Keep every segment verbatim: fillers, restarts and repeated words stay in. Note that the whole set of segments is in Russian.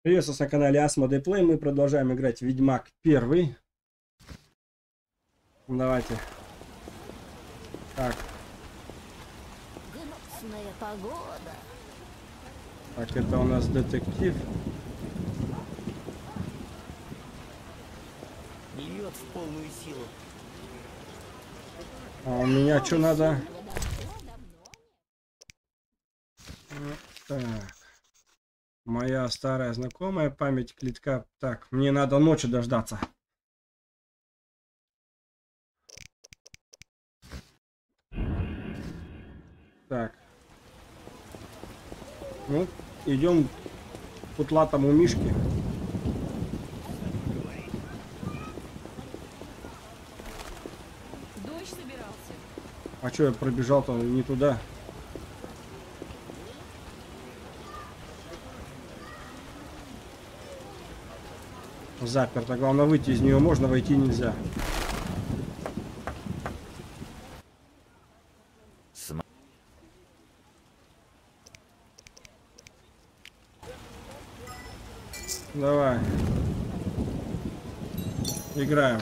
Приветствую вас на канале Asmodee Play. Мы продолжаем играть в Ведьмак первый. Давайте. Так. Гнусная погода. Так, это у нас детектив. Не льет в полную силу. А у меня что надо? Так. Моя старая знакомая, память клетка. Так, мне надо ночью дождаться. Так. Ну, идем к утлатому мишке. Дождь собирался. А что я пробежал-то не туда? Заперто. Главное, выйти из нее можно, войти нельзя. См... Давай. Играем.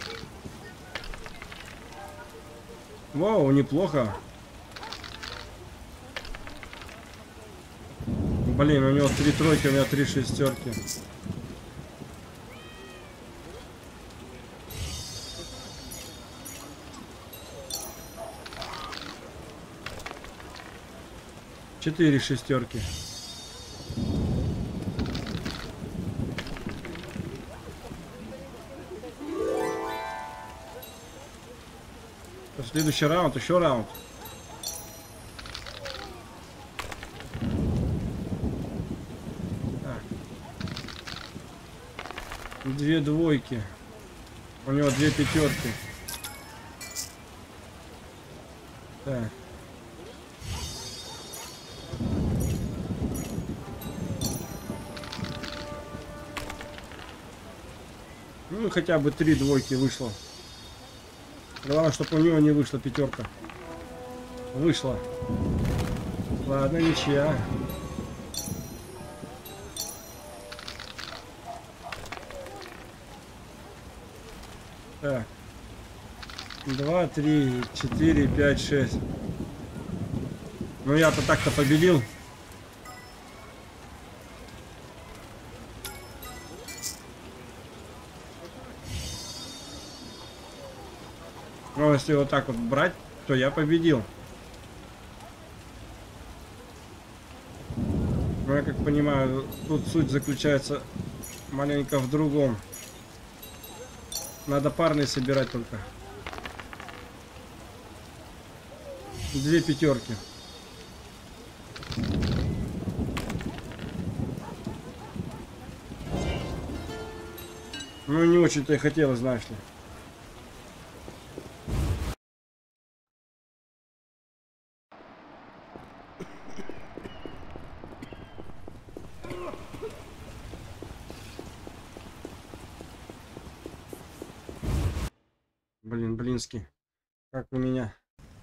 Вау, неплохо. Блин, у него три тройки, у меня три шестерки. Четыре шестерки. Следующий раунд, еще раунд. Так. Две двойки. У него две пятерки. Так. Ну хотя бы три двойки вышло. Главное, чтобы у него не вышла пятерка. Вышла. Ладно, ничья. Так. Два, три, четыре, пять, шесть. Ну я-то так-то победил. Но если вот так вот брать, то я победил. Но я как понимаю, тут суть заключается маленько в другом. Надо парные собирать только. Две пятерки. Ну не очень-то и хотелось, знаешь ли. Блин, блинский. Как у меня.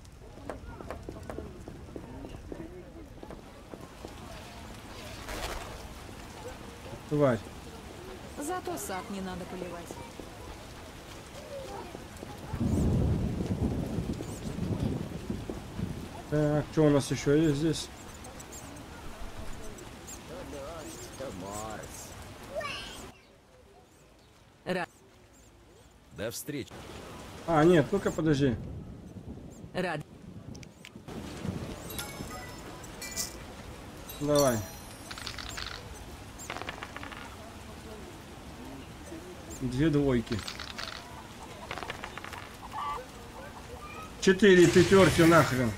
Тварь. Зато сад не надо поливать. Так, что у нас еще есть здесь? То дождь, то морось. Рад. До встречи. А, нет, ну-ка подожди. Рад. Давай. Две двойки. Четыре пятерки нахрен.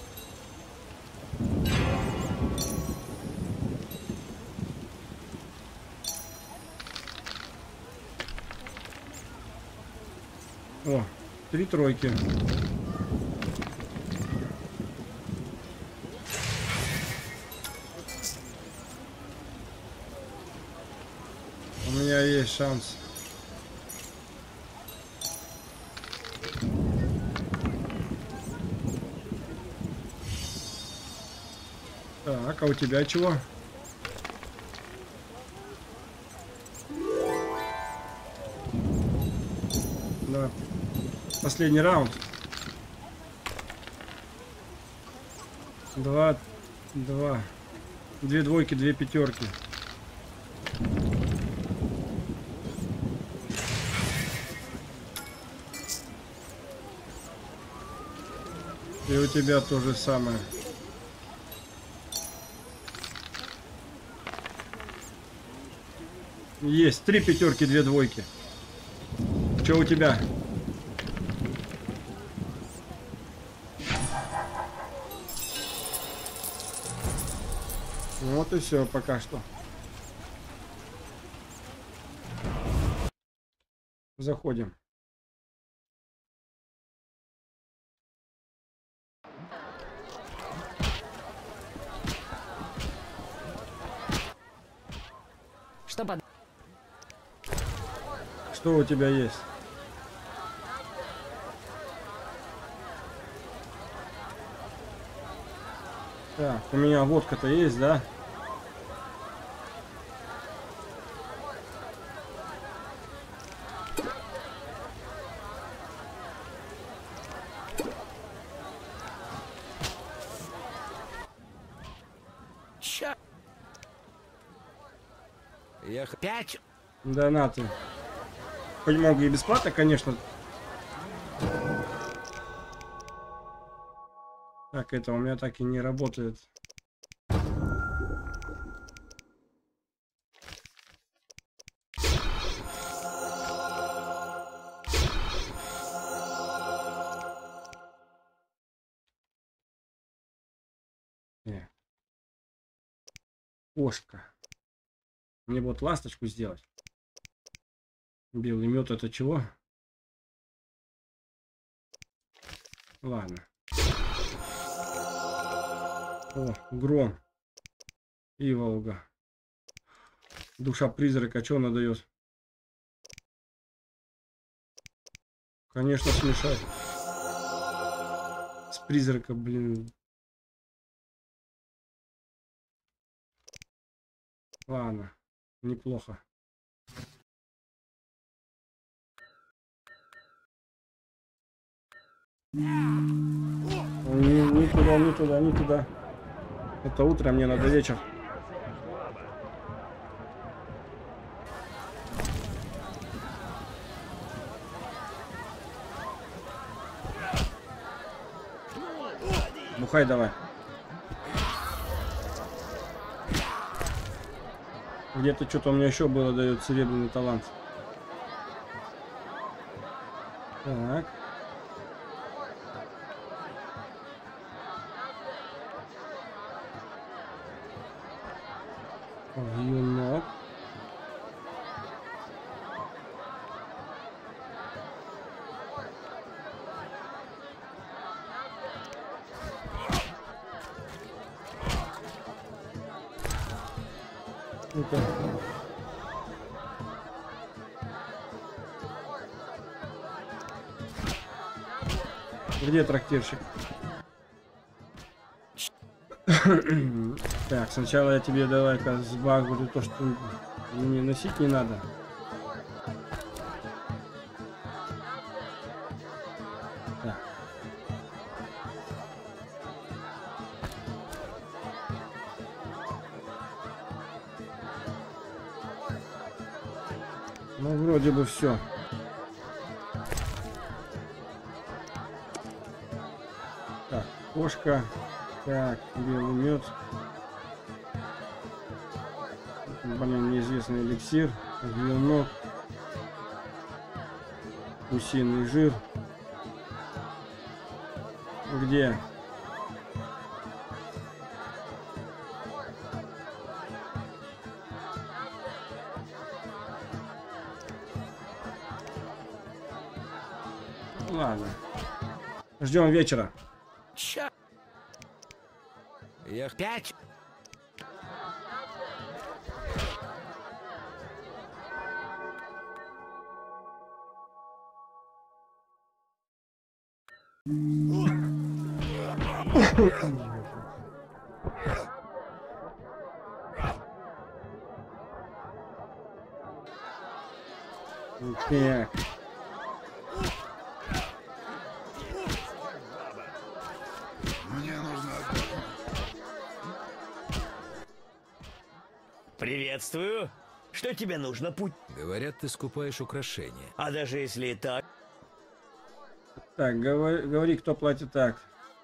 О, три тройки. У меня есть шанс. Так, а у тебя чего? Последний раунд. Два, два. Две двойки, две пятерки. И у тебя то же самое. Есть три пятерки, две двойки. Что у тебя? Вот и все пока что. Заходим. Что под... Что у тебя есть? Так, у меня водка-то есть, да? Ча. Я х- пять. Донаты. Хоть могу и бесплатно, конечно. Так, это у меня так и не работает. Не. Кошка. Мне вот ласточку сделать. Белый мед это чего? Ладно. О, гром. И Волга. Душа призрака, что она дает? Конечно, смешать. С призрака, блин. Ладно, неплохо. Не, не туда, не туда, не туда. Это утро, мне надо вечер. Бухай давай. Где-то что-то у меня еще было, дает серебряный талант. Так. Юнок. Ну-ка. Где трактирщик? Так, сначала я тебе давай-ка сбагрю то, что мне носить не надо. Так. Ну, вроде бы все. Так, кошка. Так, белый мед. Блин, неизвестный эликсир. Вилнок. Гусиный жир. Где? Ладно. Ждем вечера. Ча. Я х- пять. Так. Приветствую. Что тебе нужно, путь? Говорят, ты скупаешь украшения. А даже если и так... Так, говори, говори, кто платит так.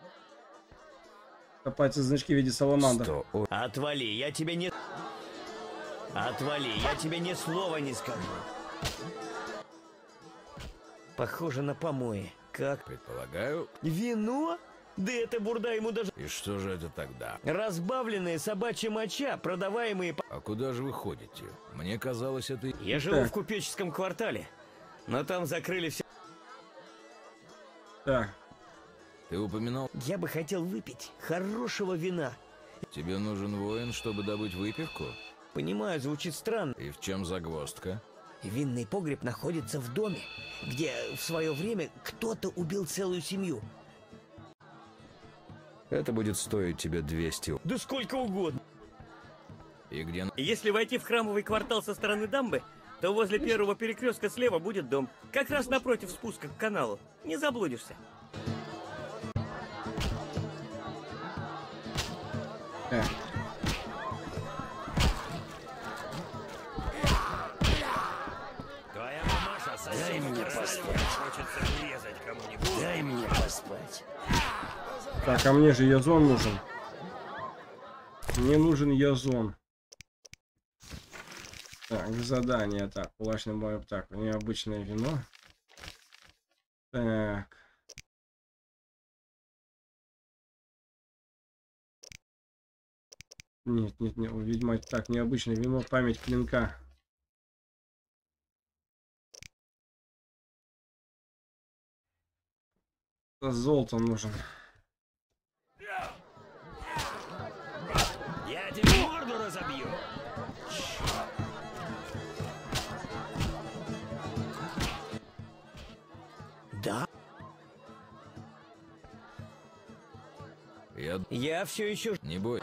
Кто платит значки в виде саламандр. Сто о... Отвали, я тебе не... Отвали, я тебе ни слова не скажу. Похоже на помои. Как? Предполагаю. Вино? Да это бурда ему даже... И что же это тогда? Разбавленная собачья моча, продаваемые... по- А куда же вы ходите? Мне казалось, это... Я живу Так. в купеческом квартале, но там закрыли все... Так, Ты упоминал, Я бы хотел выпить хорошего вина. тебе нужен воин, чтобы добыть выпивку? Понимаю, звучит странно. И в чем загвоздка? Винный погреб находится в доме, где в свое время кто-то убил целую семью. Это будет стоить тебе двести. Да сколько угодно. И где... на- Если войти в храмовый квартал со стороны дамбы, то возле первого перекрестка слева будет дом. Как раз напротив спуска к каналу. Не заблудишься. так. Твоя мамаша Дай мне поспать. Хочется врезать кому-нибудь. Дай мне поспать. Так, а мне же язон нужен. Мне нужен язон. Так, задание. Так, кулачный бой. Так, необычное вино. Так. Нет, нет, нет, видимо, так, необычное вино, память клинка. Золото нужен. Я тебе морду разобью. Да? Я... Я все еще... Не бой.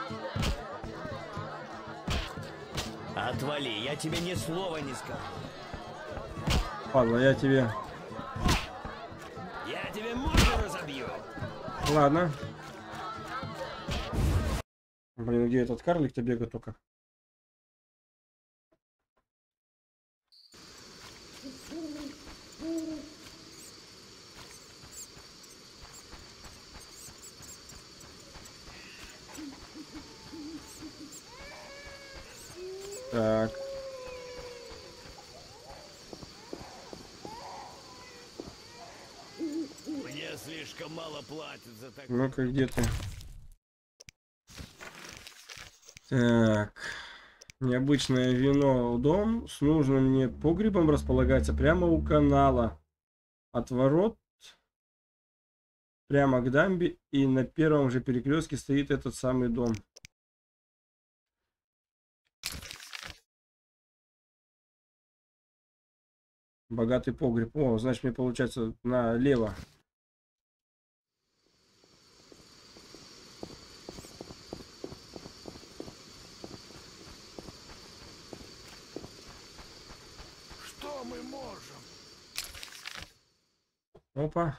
Отвали, я тебе ни слова не скажу. Ладно, я тебе... Я тебе морду разобью. Ладно. Блин, где этот карлик-то бегает только? Так. Мне слишком мало платят за так. Ну-ка, где ты? Так. Необычное вино. Дом с нужным мне погребом располагается прямо у канала. От ворот прямо к дамбе. И на первом же перекрестке стоит этот самый дом. Богатый погреб. О, значит, мне получается налево. Что мы можем? Опа.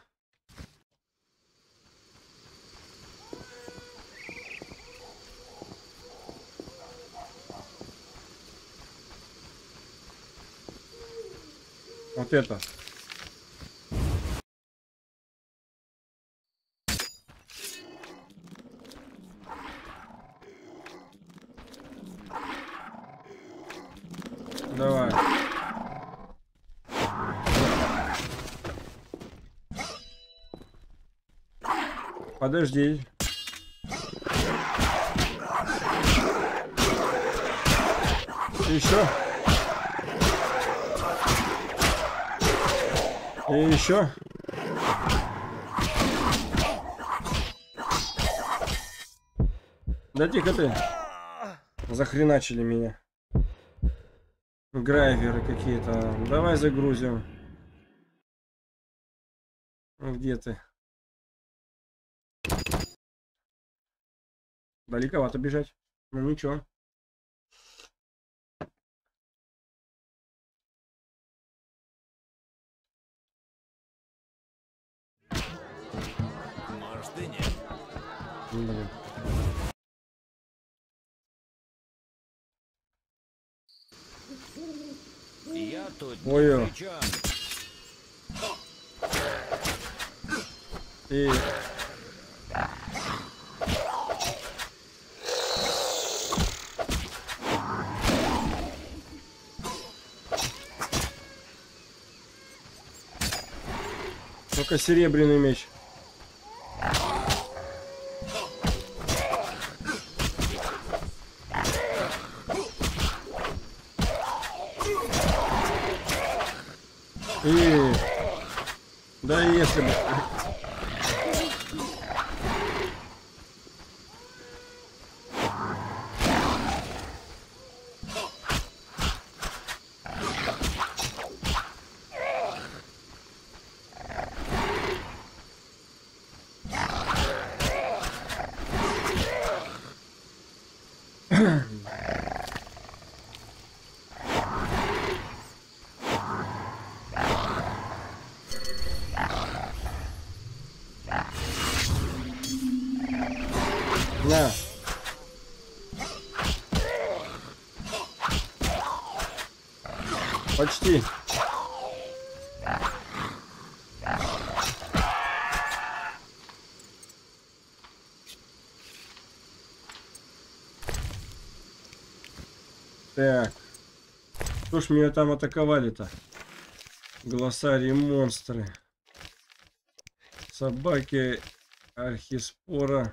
Вот это. Давай. Подожди. Еще. И еще. Да тихо ты. Захреначили меня. Грайверы какие-то. Давай загрузим. Где ты? Далековато бежать. Ну ничего. Может и нет. Блин. тут Ой-ой. ни при чем. И... Только серебряный меч. И... Да если бы... На. Почти. Так. Кто ж меня там атаковали-то? Глоссарии монстры. Собаки архиспора.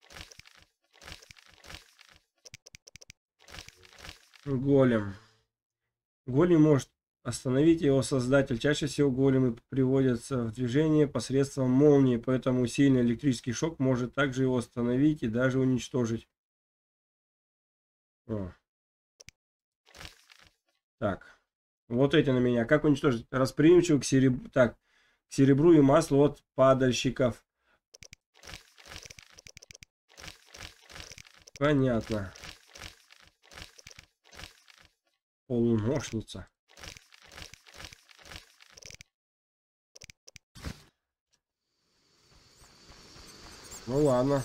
Голем. Голем может остановить его создатель. Чаще всего големы приводятся в движение посредством молнии, поэтому сильный электрический шок может также его остановить и даже уничтожить. О. Так. Вот эти на меня. Как уничтожить? Расприимчив к серебру. Так. К серебру и маслу от падальщиков. Понятно. Полуношница. Ну ладно.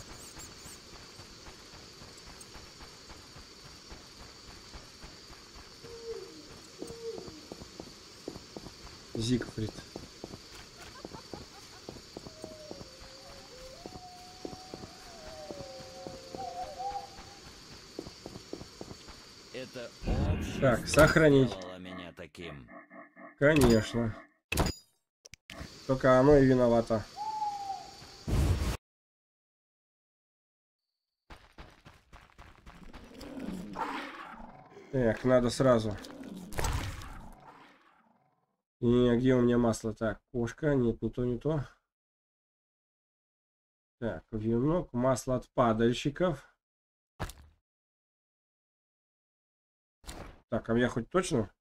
Зигфрид. Это общество Так, сохранить. сделало меня таким. Конечно. Только оно и виновато. Так, надо сразу. И где у меня масло? Так, кошка. Нет, не то, не то. Так, венок. Масло от падальщиков. Так, а я хоть точно?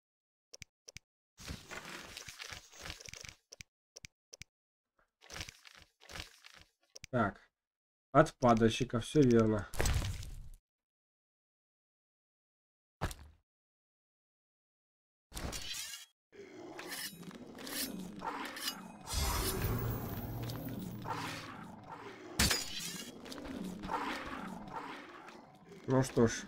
Так. От падальщиков, все верно. Ну что ж.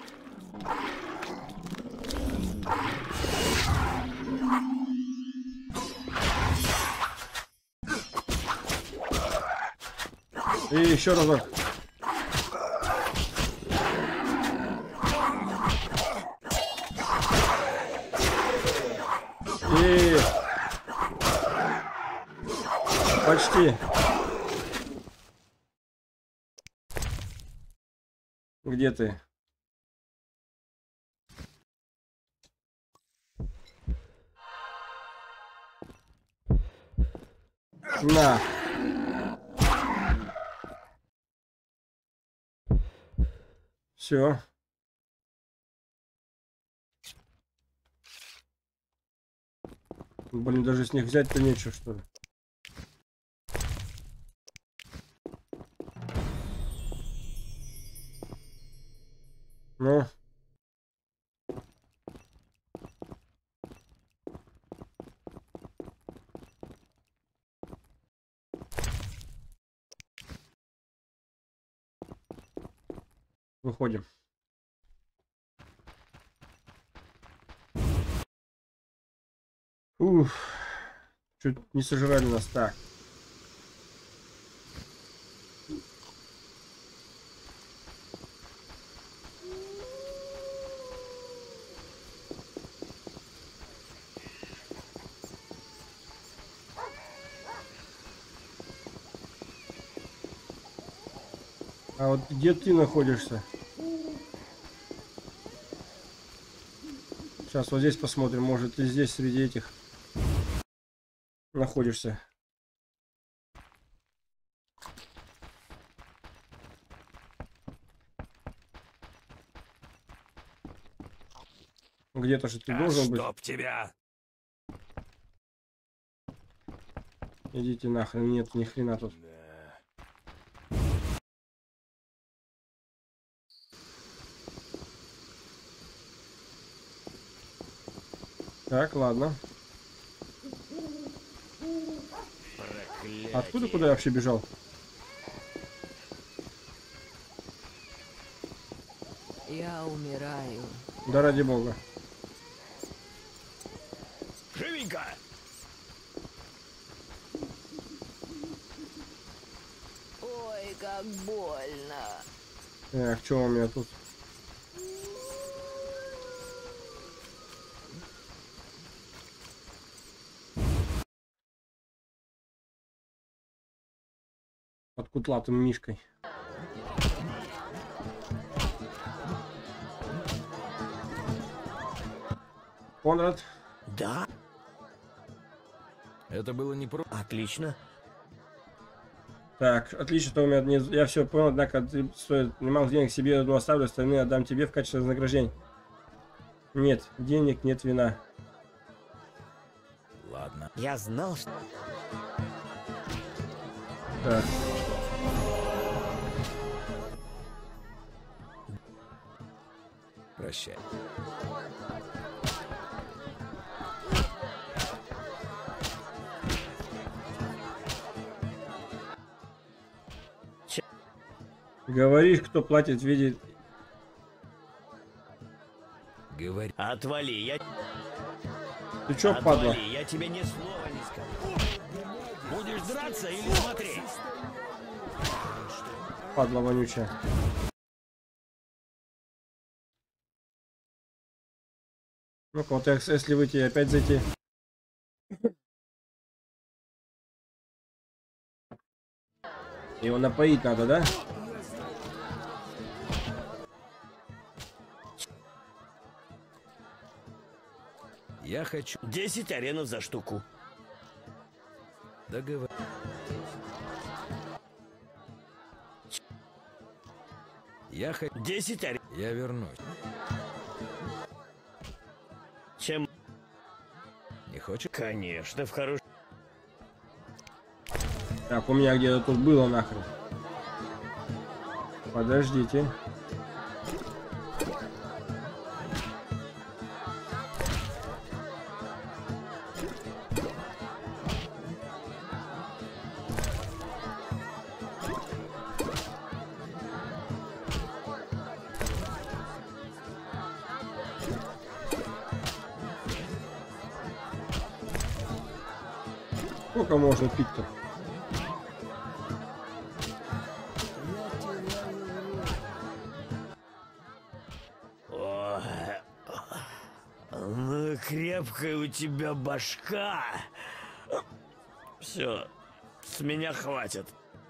И еще разок. И почти. Где ты? На. Все. Блин, даже с них взять-то нечего, что ли. Ну. Выходим. Уф. Чуть не сожрали нас. Так. А вот где ты находишься? Сейчас вот здесь посмотрим, может ты здесь среди этих находишься. Где-то же ты А должен быть. чтоб тебя! Идите нахрен, нет, ни хрена тут. Так, ладно. Проклятие. Откуда, куда я вообще бежал? Я умираю. Да ради бога. Живенько! Ой, как больно. Эх, что у меня тут? Под кутлатым мишкой. Конрад. Да, Это было не про... отлично. Так, отлично, то у меня не... Я все понял, однако ты стоит немало денег себе одну оставлю, остальные отдам тебе в качестве вознаграждения. Нет, денег, нет вина. Ладно. Я знал, что... Так. Прощай. Говоришь, кто платит в виде... Говори. Отвали, я... Ты чё, Отвали, падла? я тебе ни слова не скажу. Будешь драться или смотреть? Падла вонючая. Ну-ка, вот если выйти, опять зайти. Его напоить надо, да? Я хочу... десять аренов за штуку. Договор... Я хочу... десять арен. Я вернусь. Чем? Не хочешь? Конечно, в хорош... Так, у меня где-то тут было нахрен. Подождите. Сколько можно пить-то? О, ну, крепкая у тебя башка. Все, с меня хватит.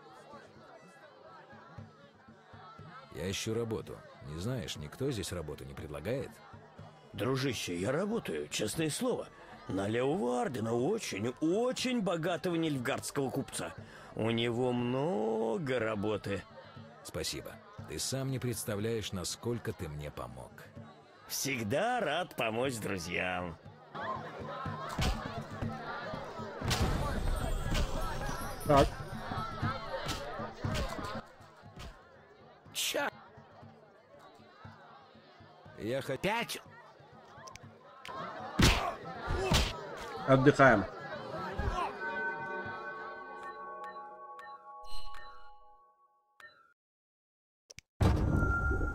Я ищу работу. Не знаешь, никто здесь работу не предлагает? Дружище, я работаю, честное слово, на левого ордена очень, очень богатого нильфгардского купца. У него много работы. Спасибо. Ты сам не представляешь, насколько ты мне помог. Всегда рад помочь друзьям. Так. Ща. Я хочу... Пять. Отдыхаем.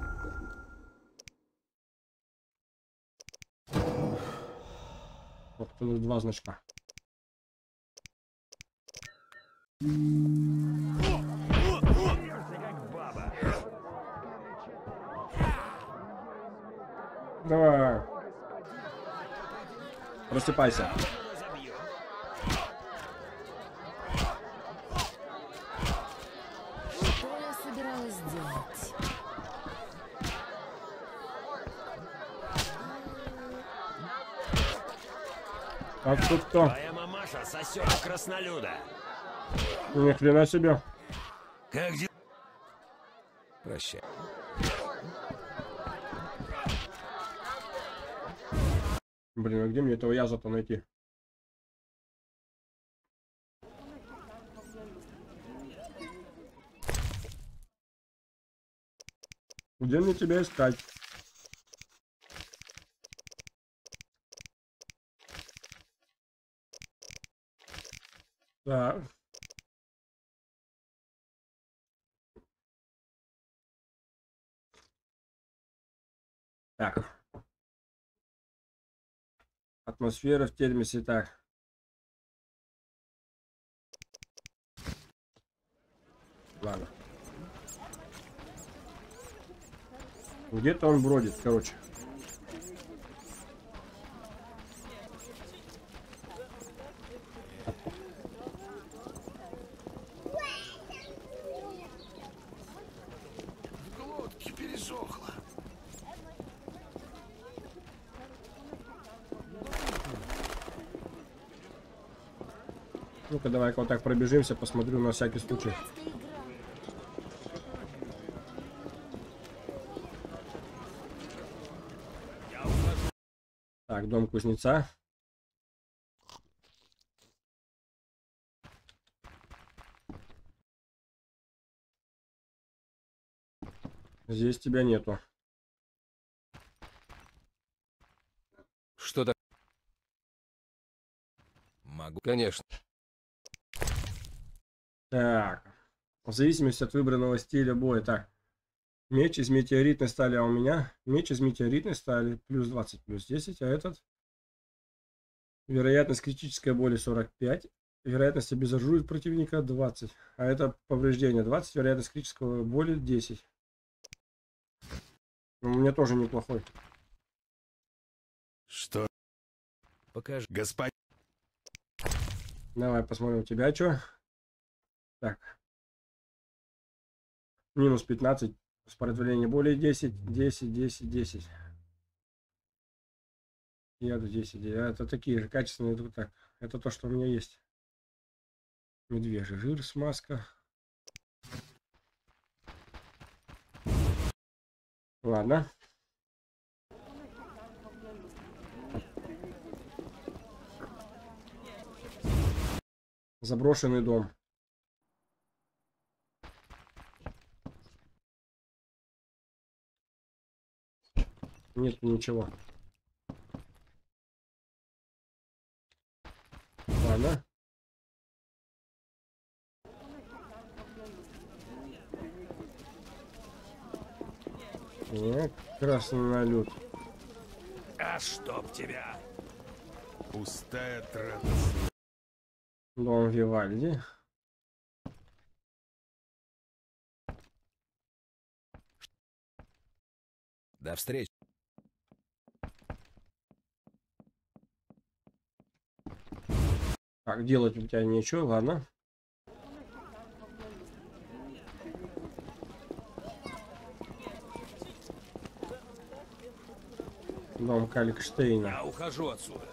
Вот Тут два значка. Давай. Просыпайся. Что я собиралась делать? Так, тут кто? Твоя мамаша сосет краснолюда. Ни хрена себе. Как дела? Прощай. Блин, а где мне этого яза-то найти? Где мне тебя искать? Так. Так. Атмосфера в термисе, так. Ладно. Где-то он бродит, короче. В глотке пересохло. Ну-ка, давай-ка вот так пробежимся, посмотрю на всякий случай. Так, дом кузнеца. Здесь тебя нету. Что так? Могу, конечно. Так. В зависимости от выбранного стиля боя. Так. Меч из метеоритной стали, а у меня меч из метеоритной стали плюс двадцать, плюс десять, а этот вероятность критической боли сорок пять, вероятность обезоружить противника двадцать, а это повреждение двадцать, вероятность критической боли десять. У меня тоже неплохой. Что? Покажи. Господин. Давай посмотрим у тебя что. Так. Минус пятнадцать. Сопротивление боли десять, десять, десять, десять. Яду десять. Это такие же качественные. Так, это то, что у меня есть. Медвежий жир, смазка. Ладно. Заброшенный дом. Нет ничего. Ладно. Нет, краснолюд. А чтоб тебя. Пустая трата. Дом Вивальди. До встречи. Так, делать у тебя нечего, ладно. Дом Каликштейна. Я ухожу отсюда.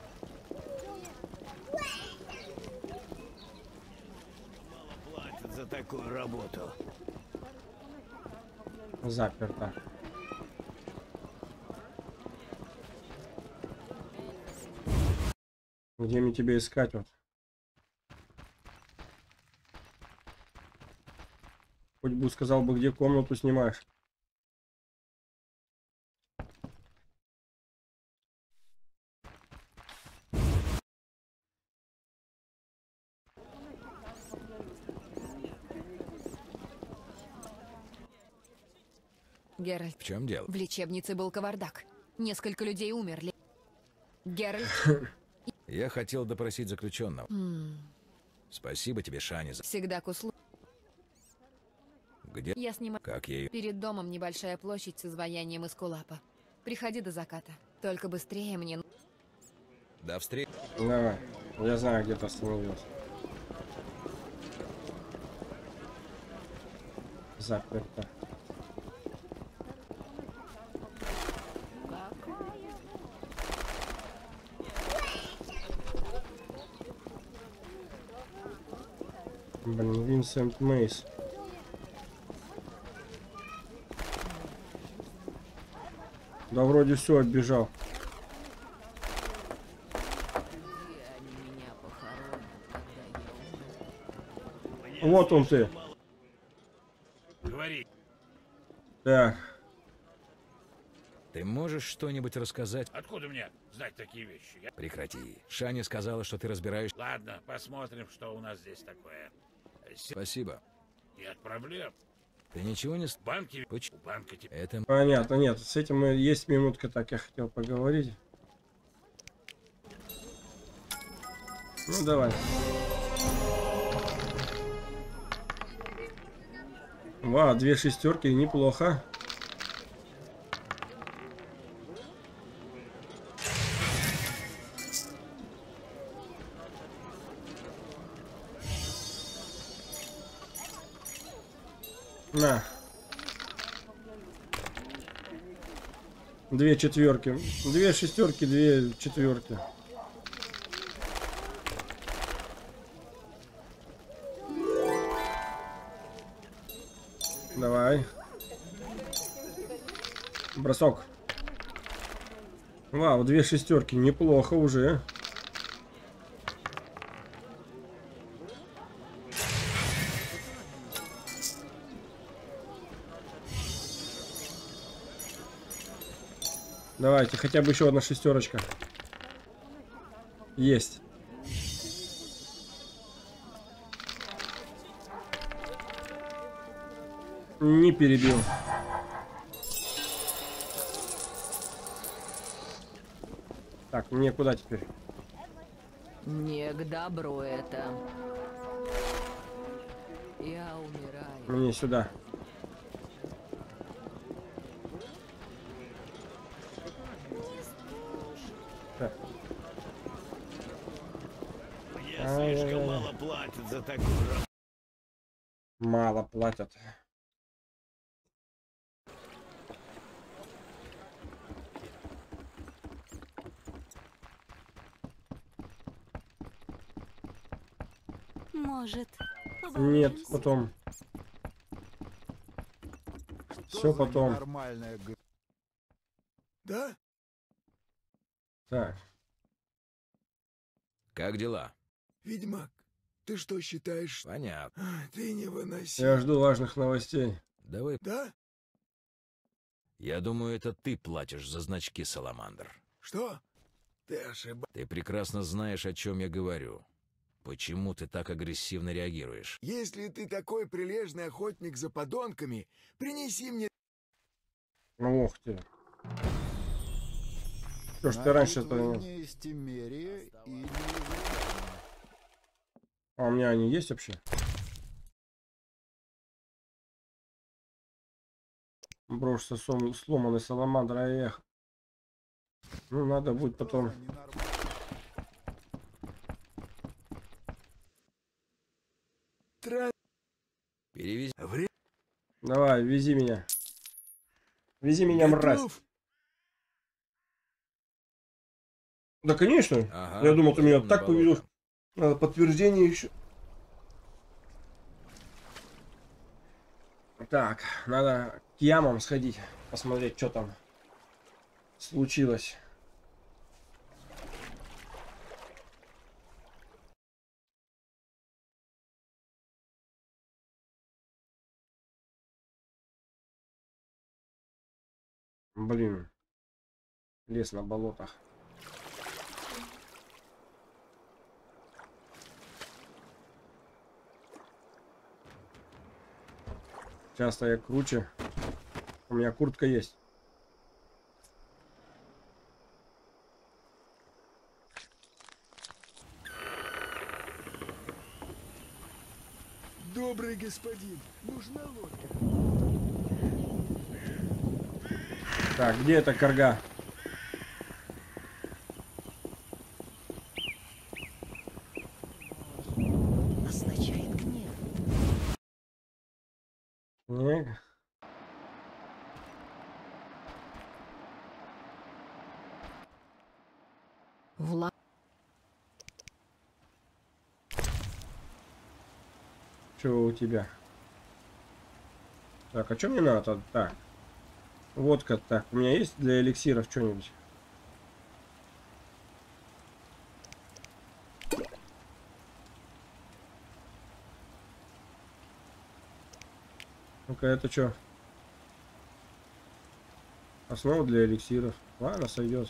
Платят за такую работу. Заперто. Где мне тебя искать вот? Хоть бы сказал бы, где комнату снимаешь. Геральт, В чем дело? в лечебнице был кавардак. Несколько людей умерли. Геральт, Я хотел допросить заключенного. М, Спасибо тебе, Шани, за... Всегда к услугам. Где? Я снимаю. Как я ее... Перед домом небольшая площадь с изваянием из кулапа. Приходи до заката. Только быстрее мне. До встречи. Давай. Я знаю, где ты остановился. Заперто. Блин, Винсент Мейс. Да вроде все, отбежал. Вот он ты. Говори. Так. Ты можешь что-нибудь рассказать? Откуда мне знать такие вещи? Я... Прекрати. Шани сказала, что ты разбираешь... Ладно, посмотрим, что у нас здесь такое. С- Спасибо. Нет проблем. Ты ничего не... с- Банки... Поч- У банка теперь... Это... Понятно, нет, с этим мы- есть минутка, так я хотел поговорить. Ну давай. Ва, две шестерки, неплохо. На. Две четверки. Две шестерки, две четверки. Давай. Бросок. Вау, две шестерки. Неплохо уже. Давайте, хотя бы еще одна шестерочка. Есть. Не перебил. Так, мне куда теперь? Не к добру это. Я умираю. Мне сюда. Так. Мне Ай-яй-яй. слишком мало платят за такую. Мало платят. Может, Нет, повоюемся? потом. Все потом. Нормальная г... Да? Так. Как дела? Ведьмак, ты что считаешь? Понятно. А, ты невыносим. Я жду важных новостей. Давай. Да? Я думаю, это ты платишь за значки, Саламандр. Что? Ты ошибаешься. Ты прекрасно знаешь, о чем я говорю. Почему ты так агрессивно реагируешь? Если ты такой прилежный охотник за подонками, принеси мне... Ну, ух ты. Что ж ты раньше-то не... Нестимерие и не... А у меня они есть вообще? Брошь со сом- сломанный саламандр, эх. Ну, надо будет потом... Тра... Перевези. Вре... Давай, вези меня. Вези меня, мразь. Готов? Да, конечно. Ага, Я думал, ты меня пойдем на так поведешь. болото. Надо подтверждение еще. Так, надо к ямам сходить, посмотреть, что там случилось. Блин, лес на болотах. Часто я круче. У меня куртка есть. добрый господин, нужна лодка. Так, где эта карга? Означает гнев. Нет. Вла... Что у тебя? Так, а что мне надо? Так. Водка. Так, у меня есть для эликсиров что-нибудь? Ну-ка, это что? Основа для эликсиров. Ладно, сойдет.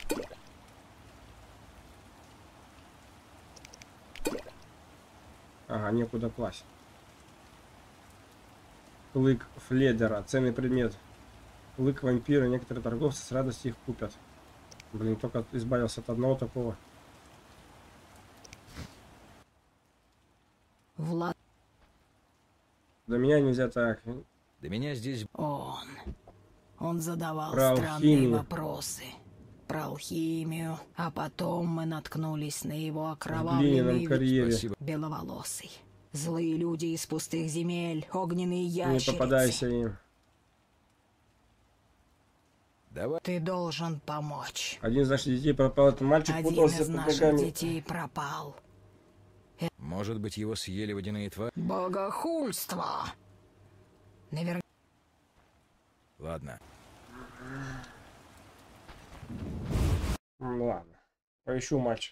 Ага, некуда класть. Клык Фледера. Ценный предмет. Клык вампира. Некоторые торговцы с радостью их купят. Блин, только избавился от одного такого. Влад... До меня нельзя так. До меня здесь... Он. Он задавал Про странные алхимию. вопросы. Про алхимию. А потом мы наткнулись на его В глиняном окровавленный карьере. Спасибо. беловолосый. Злые люди из пустых земель, огненные Не ящерицы. попадайся им. Давай. Ты должен помочь. Один из наших детей пропал. Этот мальчик Один путался из под наших ногами. детей пропал. Может быть, его съели водяные твари? Богохульство! Наверняка. Ладно. Ну ладно. Поищу мальчик.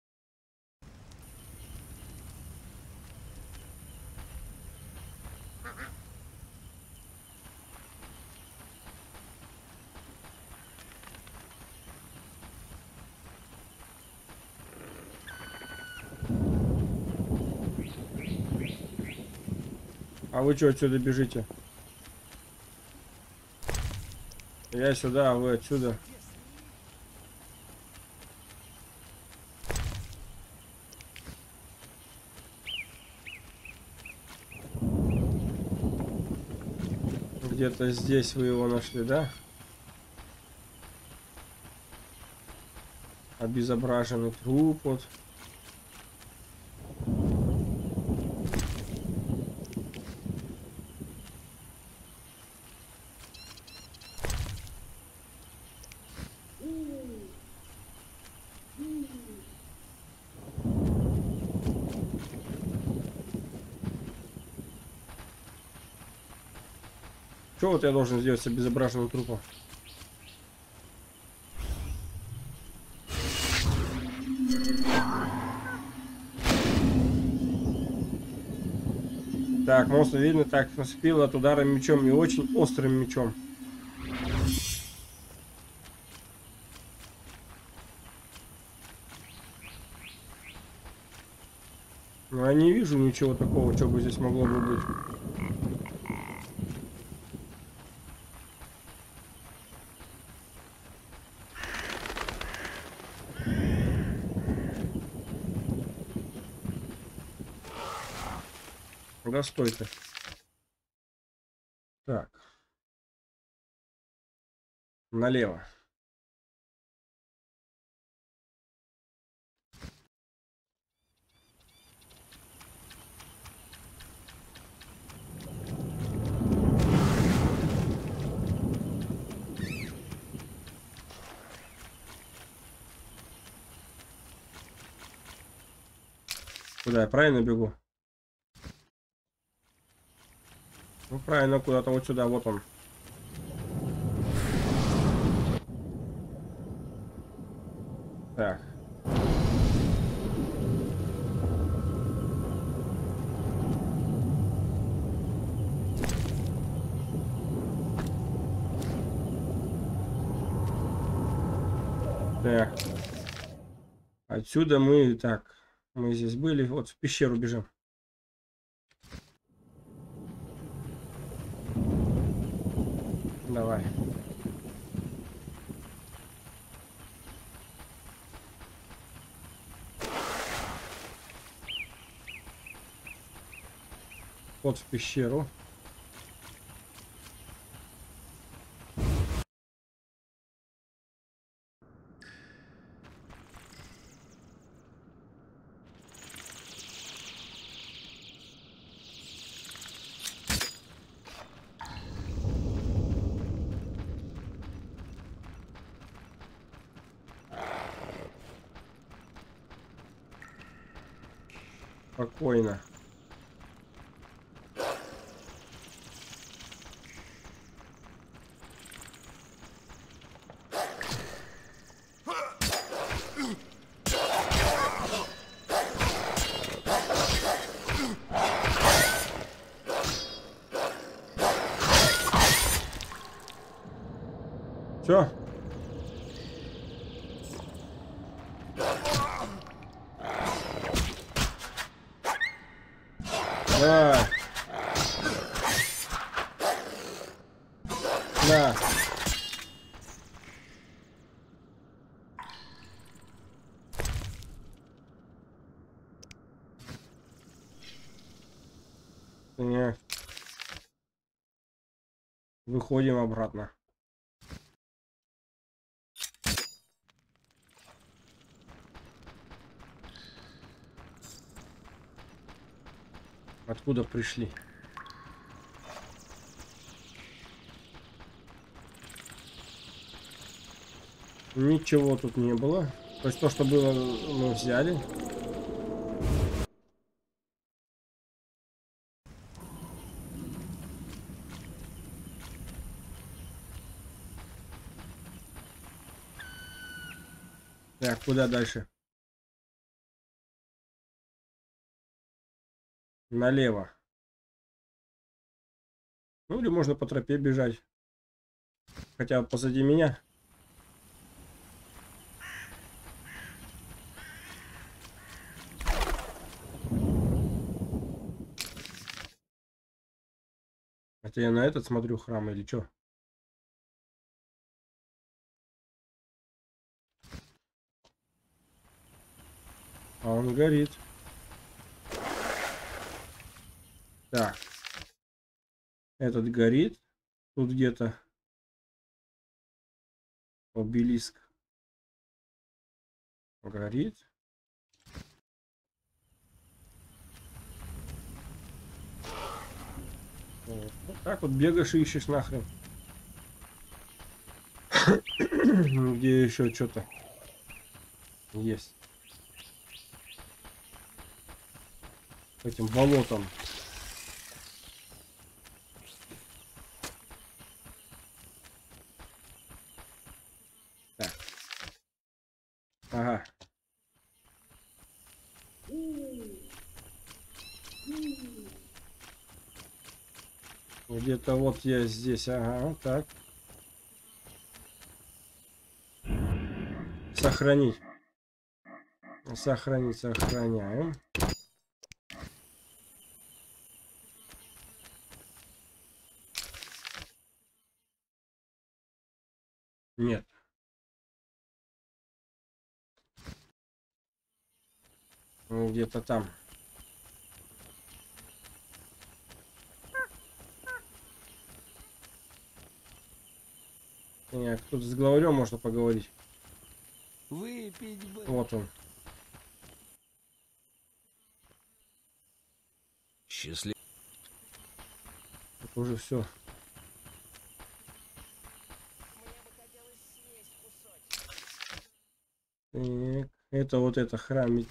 А вы что отсюда бежите? Я сюда, а вы отсюда. Где-то здесь вы его нашли, да? Обезображенный труп вот. Что вот я должен сделать с обезображенным трупом? Так, монстр видно, так, насыпил от удара мечом и очень острым мечом. Но я не вижу ничего такого, что бы здесь могло бы быть. Да стой ты. Так. Налево. Куда я правильно бегу? Ну правильно, куда-то вот сюда, вот он. Так. Так. Отсюда мы, так, мы здесь были, вот в пещеру бежим. Давай. Вход в пещеру. Спокойно. Все. Да. Да. Не. Выходим обратно. Откуда пришли? Ничего тут не было. То есть то, что было, мы взяли. Так, куда дальше? Налево. Ну или можно по тропе бежать. Хотя позади меня. Это я на этот смотрю храм или что? А он горит. Так. Этот горит. Тут где-то обелиск. Горит. Вот. Вот так вот бегаешь и ищешь нахрен. Где еще что-то есть. Этим болотом. Так. Ага. Где-то вот я здесь. Ага, так. Сохранить. Сохранить, сохраняем. Нет. Где-то там. Нет, тут с главарем можно поговорить. Выпить бы. Вот он. Счастливо. Это уже все. Так, это вот это храм.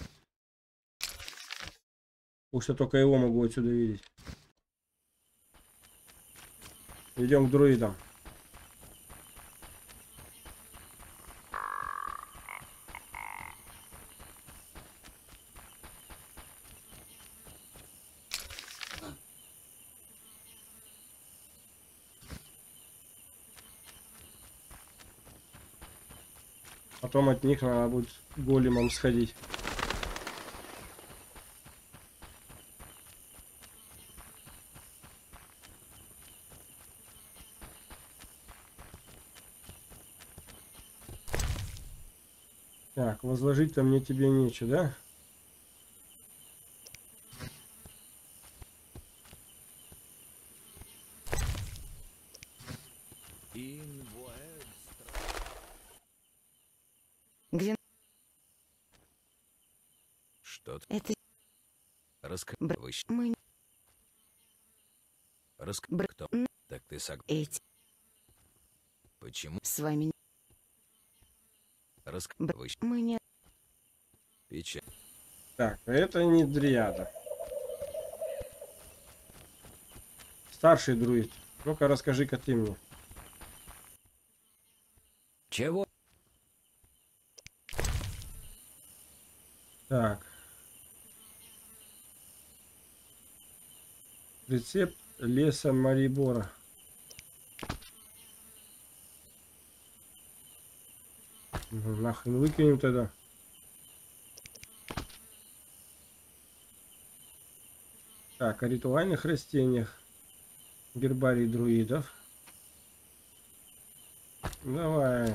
Пусть я только его могу отсюда видеть. Идем к друидам. Потом от них надо будет големом сходить. Так, возложить-то мне тебе нечего, да? Где Что-то. это? Рассказывай. Мы Рассказывай. Кто? Так ты согласен? эти Почему? с вами. Рассказывай. Мы не... Печаль. Так, это не дриада. Старший друид. Ну-ка, расскажи-ка ты мне. Чего? Так. Рецепт леса Марибора. Ну, нахрен выкинем тогда. Так, о ритуальных растениях. Гербарий друидов. Давай.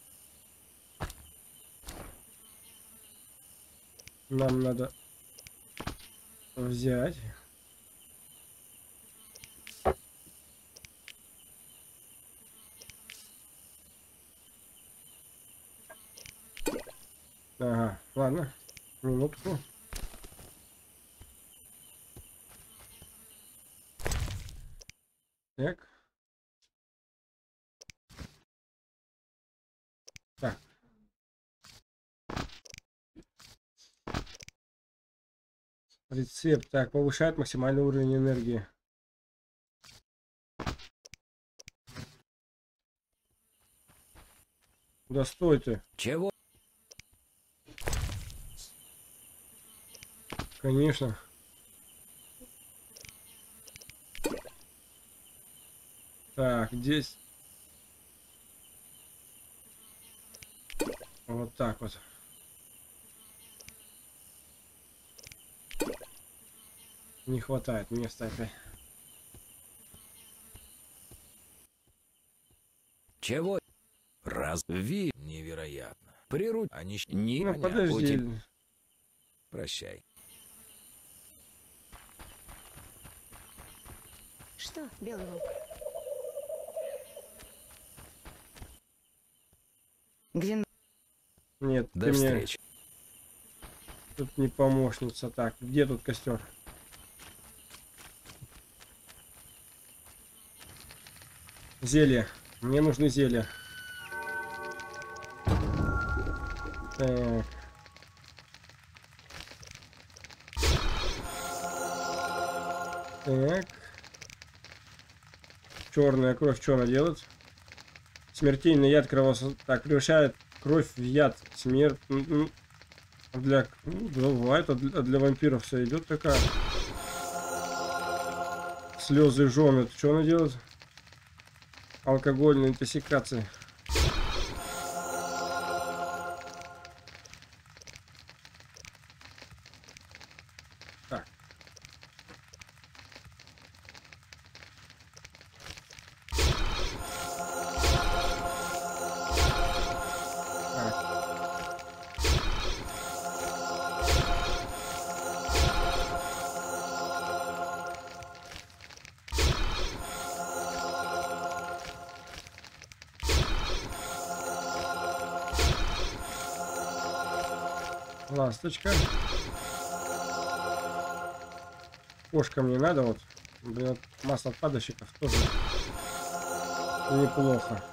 Нам надо взять. Ага, ладно. Минутку. Так. Так. Рецепт. Так, повышает максимальный уровень энергии. Да стой ты. Чего? Конечно. Так, здесь. Вот так вот. Не хватает места опять. Чего? Разви. Невероятно. Прируд. Они щ- не Ну, понятно. подожди. У тебя- Прощай. Что, Белый волк? Где... Нет, До ты мне встречи. тут не помощница. Так, где тут костер? Зелье. Мне нужны зелья. Так. Так. Черная кровь, что она делает? Смертельный яд кровос... Так, превращает кровь в яд. Смерть. Для... Ну, бывает, а для, а для вампиров все идет такая. Слезы жен. Это что она делает? Алкогольная интоксикация. Так. Ласточка. Кошка мне надо, вот. Блин, масло падальщиков тоже неплохо.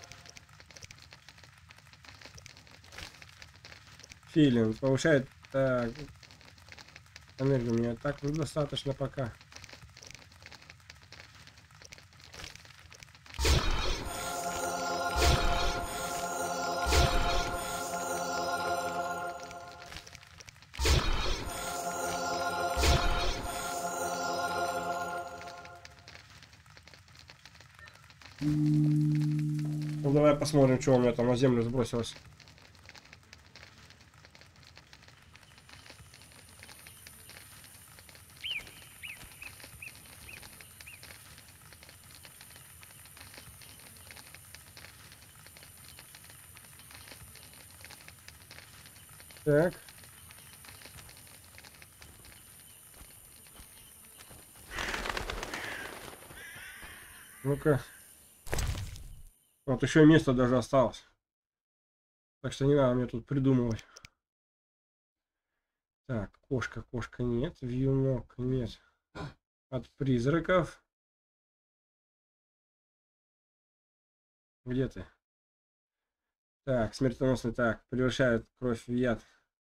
Филин повышает так, энергию. Мне так достаточно пока. Ну давай посмотрим, что у меня там на землю сбросилось. Так. Ну-ка. Вот еще и место даже осталось. Так что не надо мне тут придумывать. Так, кошка, кошка нет. Вьюнок нет. От призраков. Где ты? Так, смертоносный. Так, превращает кровь в яд.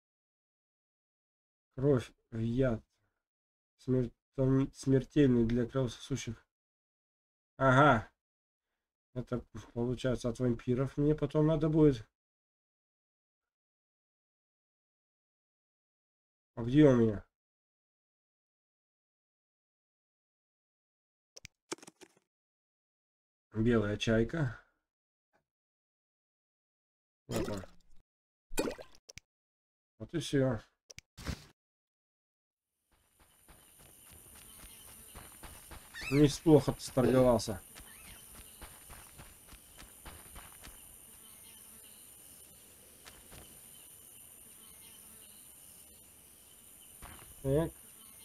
Кровь в яд. Смертон... Смертельный для кровососущих. Ага. Это получается от вампиров. Мне потом надо будет. А где у меня? Белая чайка. Вот он. Вот и все. Неплохо сторговался. Так.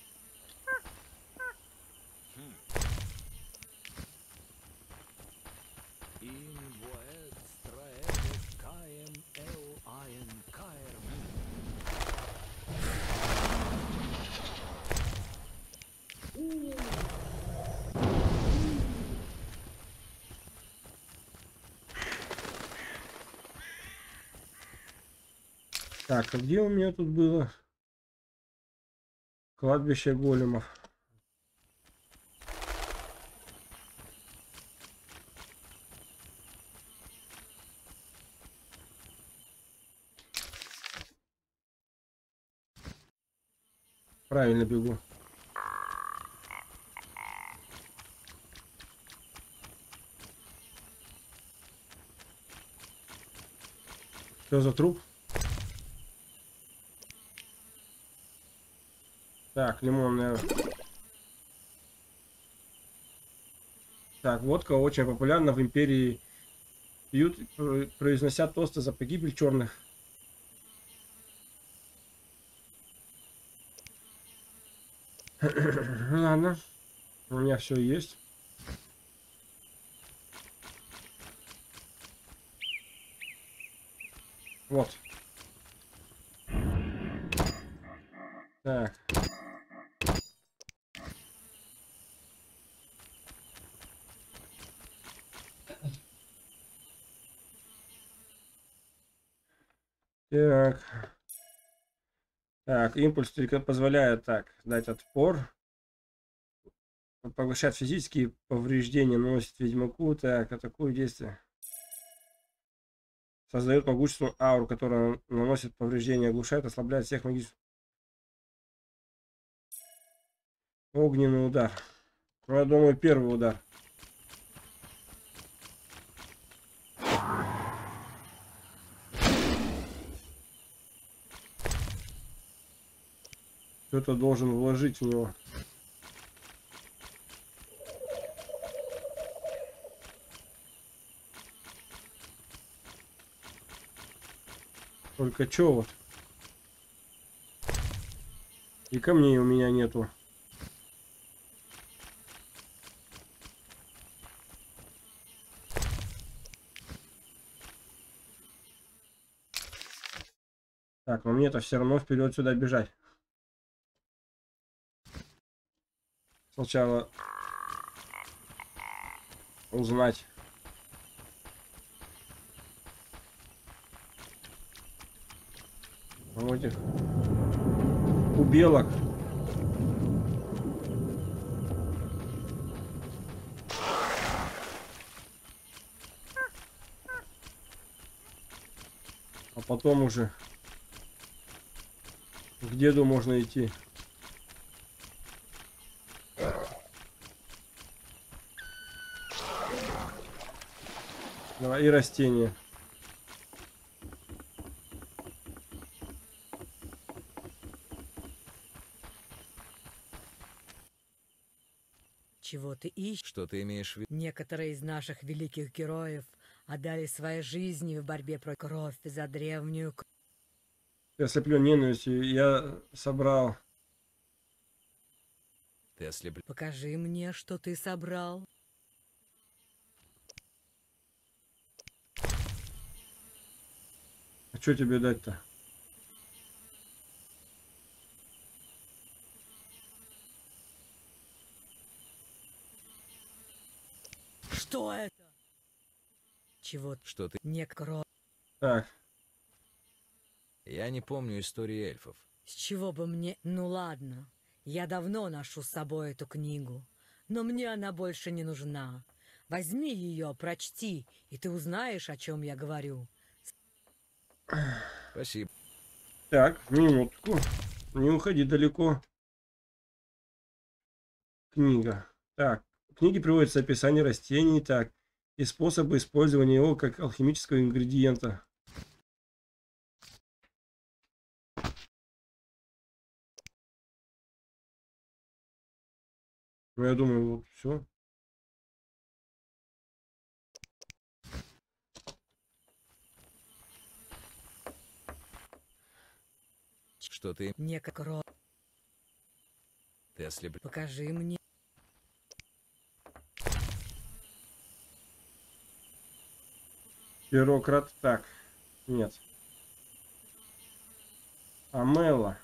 Так, а где у меня тут было? Кладбище големов. Правильно бегу. Что за труп? Так, лимонная. Так, водка очень популярна в империи. Пьют, произнося тосты за погибель черных. Ладно. У меня все есть. Вот. Так. Так. Так, импульс только позволяет так дать отпор. Повышает физические повреждения, наносит ведьмаку. Так, атакует действие. Создает могущественную ауру, которая наносит повреждения, оглушает, ослабляет всех магических. Огненный удар. Ну, я думаю, первый удар. Кто-то должен вложить в него. Только чё вот? И камней у меня нету. Так, но мне-то все равно вперед сюда бежать. Сначала узнать. У этих у белок. А потом уже к деду можно идти. Давай, и растения. Чего ты ищешь? Что ты имеешь в виду? Некоторые из наших великих героев отдали свои жизни в борьбе против кровь за древнюю кровь. Я ослеплен ненавистью. Я собрал. Ты ослеплен. Покажи мне, что ты собрал. что тебе дать-то? Что это? Чего? Что ты? Не кровь. Так, Я не помню истории эльфов. С чего бы мне... Ну ладно, я давно ношу с собой эту книгу, но мне она больше не нужна. Возьми ее, прочти, и ты узнаешь, о чем я говорю. Спасибо. так, минутку. Не уходи далеко. Книга. Так, в книге приводится описание растений, так, и способы использования его как алхимического ингредиента. Ну, я думаю, вот все. Что ты? Не кровь. Ты ослеплен. Покажи мне. Бюрократ. Так, нет. Амела.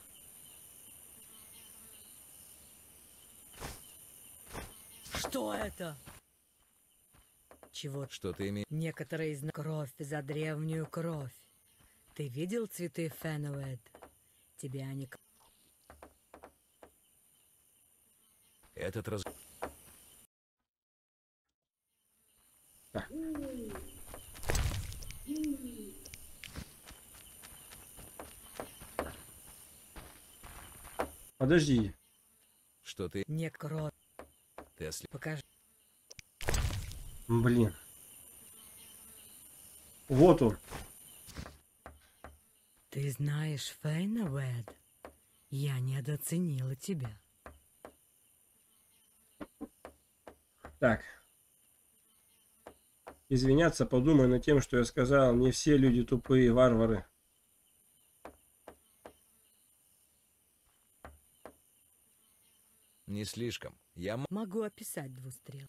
Что это? Чего? Что ты имеешь? Некоторые из нас кровь за древнюю кровь. Ты видел цветы Фенуэд? Тебе они... к- Этот раз... Подожди. Что ты? Не кровь. Ты ослеп... Покажи. Блин. Вот он. Ты знаешь Фейнуэд? Я недооценила тебя. Так. Извиняться, подумай над тем, что я сказал. Не все люди тупые варвары. Не слишком. Я... м- Могу описать двустрел.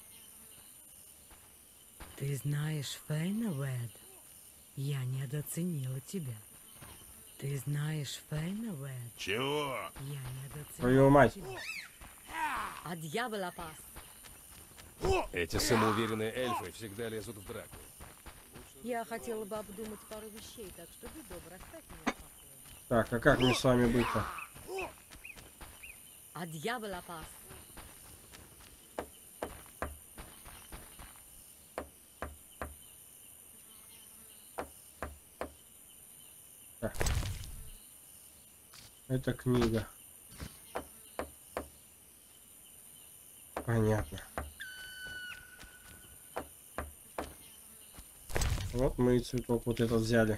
Ты знаешь Фейнуэд? Я недооценила тебя. Ты знаешь Фейнуэд? Чего? Я недооценила Твою мать. тебя. А дьявол опас. Эти самоуверенные эльфы всегда лезут в драку. Я хотела бы обдумать пару вещей, так что будь добр, оставь меня в покое. Так, а как мне с вами быть-то? А дьявол опас. Так. Это книга. Понятно. Вот мы и цветок вот этот взяли.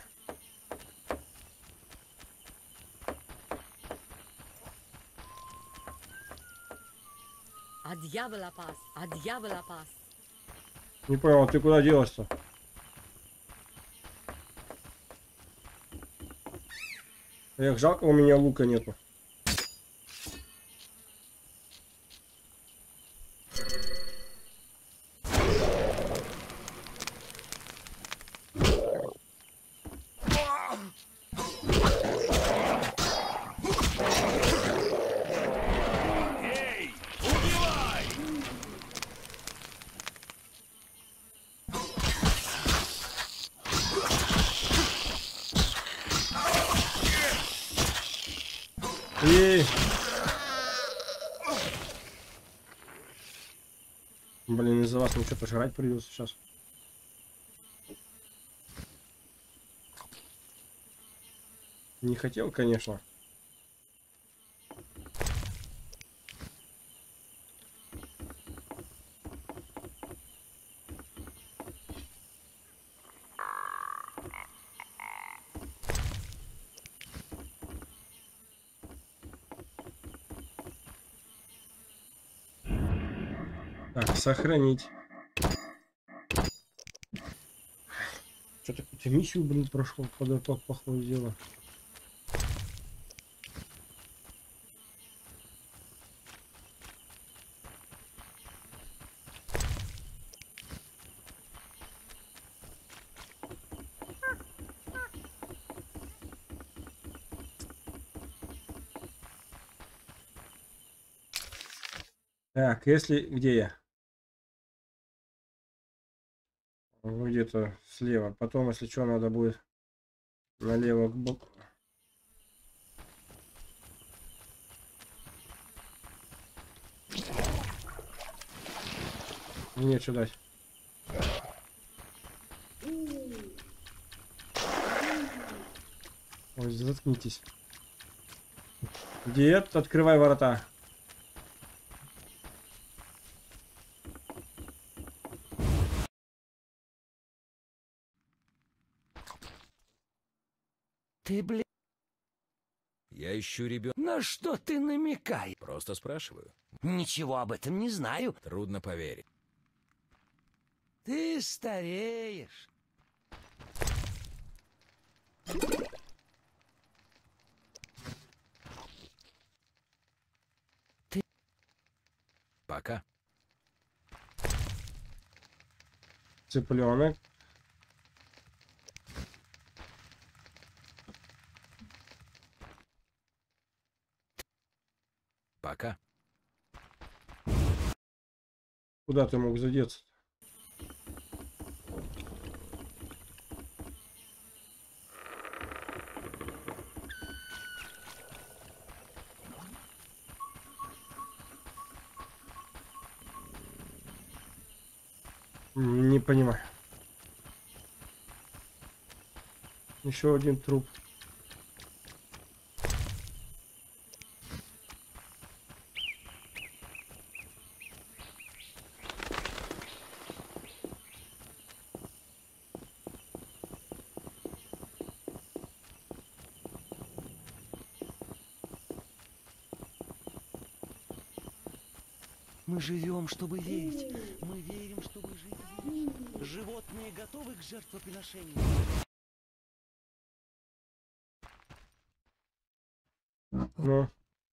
А дьявол опас. А дьявол опас. Не понял, ты куда делась-то? Эх, жалко, у меня лука нету. И... Блин, из-за вас мне что-то жрать придется сейчас. Не хотел, конечно. Так, сохранить. Что-то какую-то миссию, блин, прошел под это плохое дело. Так, если... Где я? Ну, где-то слева. Потом, если что, надо будет налево к боку. Нет, что дать. Ой, заткнитесь. Дед, открывай ворота. Ты, блин, Я ищу ребенка. на что ты намекаешь? Просто спрашиваю. Ничего об этом не знаю. Трудно поверить. Ты стареешь. Пока. Цыпленок. Пока. Куда ты мог задеться? Не понимаю. Еще один труп. Мы живем, чтобы верить. Мы верим, чтобы жить вечно. Животные готовы к жертвоприношению. Ну,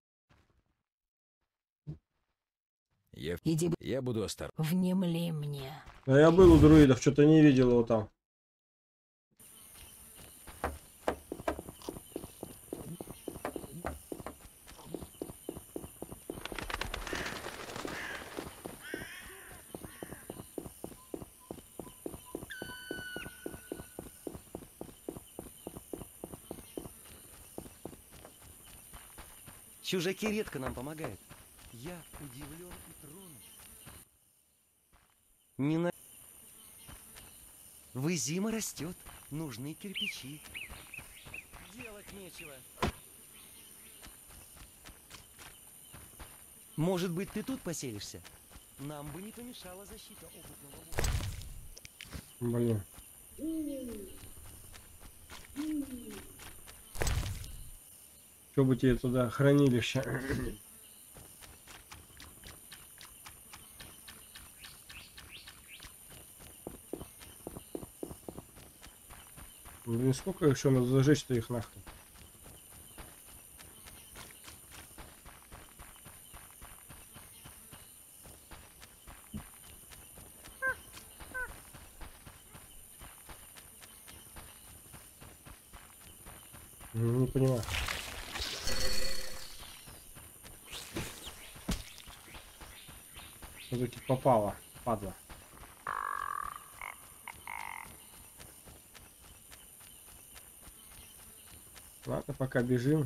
Я, Иди, я буду осторожен. внемли мне. а я был у друидов, что-то не видел его там. Чужаки редко нам помогают. Я удивлен и тронут. Не на... В Изима растет. Нужны кирпичи. Делать нечего. Может быть, ты тут поселишься? Нам бы не помешала защита опытного воина. Блин. Что бы тебе туда хранилище? Блин, сколько еще надо зажечь-то их нахрен? Не понимаю. Все-таки попало, падла. Ладно, пока бежим.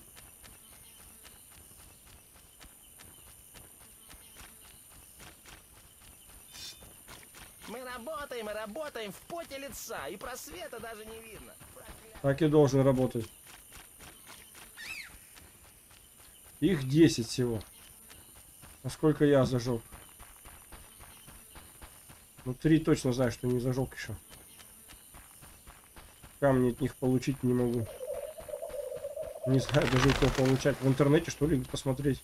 Мы работаем, мы работаем в поте лица, и просвета даже не видно. Так и должен работать. Их десять всего. А сколько я зажег? Ну, три точно знаю, что не зажег еще. Камни от них получить не могу. Не знаю даже, кто получать. В интернете, что ли, посмотреть.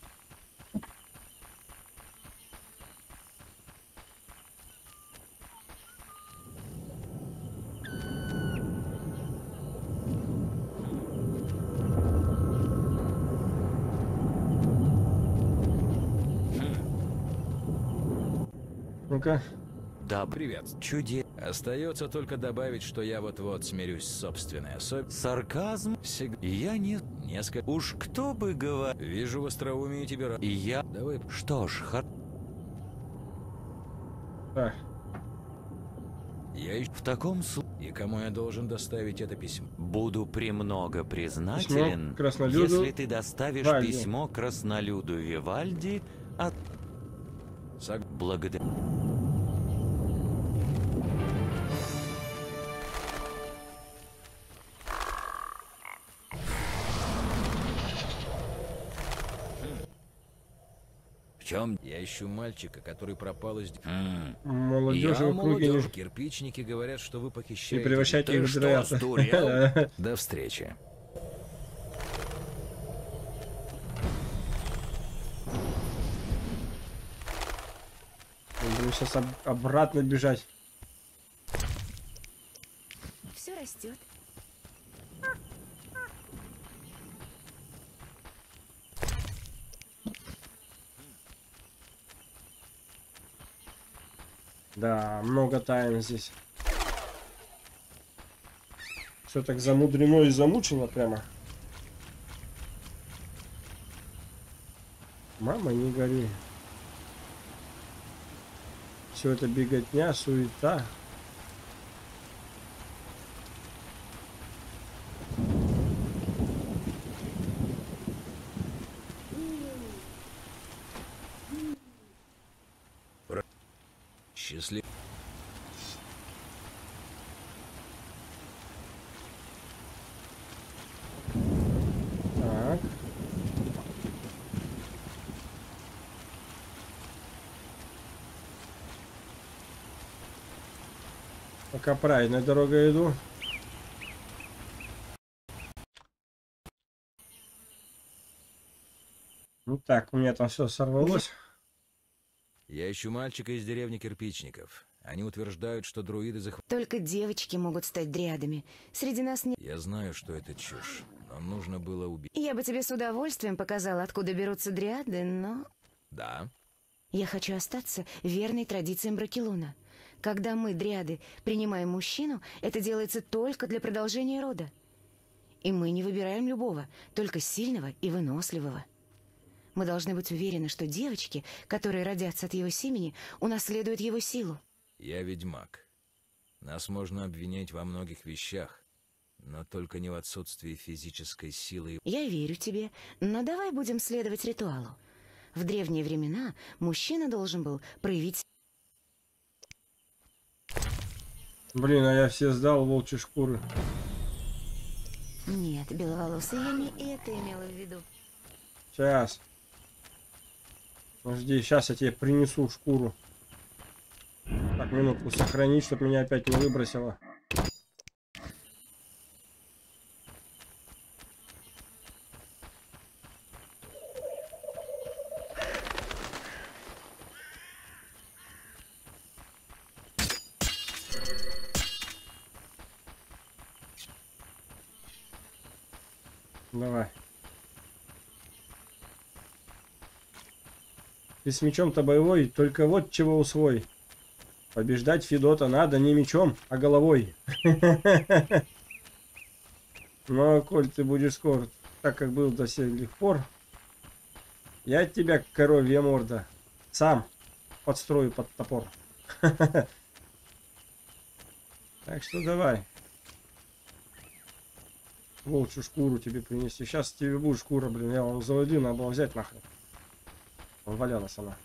Ну-ка. Да, Привет. чуде. Остается только добавить, что я вот-вот смирюсь с собственной особенностью. Сарказм? Всегда. Я не... Несколько. Уж кто бы говорил... Вижу в остроумии тебе рад. И я... Давай. Что ж, хор... Так. Я ищу. В таком случае... И кому я должен доставить это письмо? Буду премного признателен, Письмо краснолюду если ты доставишь Вальди. письмо краснолюду Вивальди от... Сог... Благодарю. В чем? Я ищу мальчика, который пропал из... Молодежи Я в округе молодежь. не... Кирпичники говорят, что вы И похищаете... превращайте Ты их в что, дурят. сдурел? До встречи. Будем сейчас об- обратно бежать. Все растет. Да, много тайн здесь. Все так замудрено и замучено прямо. Мама, не гори. Все это беготня, суета. Счастлив. Так. Пока правильной дорогой иду. Ну так, у меня там все сорвалось. Я ищу мальчика из деревни Кирпичников. Они утверждают, что друиды захватили... Только девочки могут стать дриадами. Среди нас нет... Я знаю, что это чушь, но нужно было убить... Я бы тебе с удовольствием показала, откуда берутся дриады, но... Да? Я хочу остаться верной традициям Бракелона. Когда мы, дриады, принимаем мужчину, это делается только для продолжения рода. И мы не выбираем любого, только сильного и выносливого. Мы должны быть уверены, что девочки, которые родятся от его семени, унаследуют его силу. Я ведьмак. Нас можно обвинять во многих вещах, но только не в отсутствии физической силы. Я верю тебе, но давай будем следовать ритуалу. В древние времена мужчина должен был проявить... Блин, а я все сдал волчьи шкуры. Нет, беловолосый, я не это имела в виду. Сейчас. Подожди, сейчас я тебе принесу шкуру. Так, минутку сохранить, чтобы меня опять не выбросило. Давай. Ты с мечом-то боевой, только вот чего усвой. Побеждать Федота надо не мечом, а головой. Ну, а коль ты будешь скоро, так как был до сих пор, я тебя, коровья морда, сам подстрою под топор. Так что давай. Волчью шкуру тебе принести. Сейчас тебе будет шкура, блин. Я вам заводи, надо было взять нахрен. Валялась она.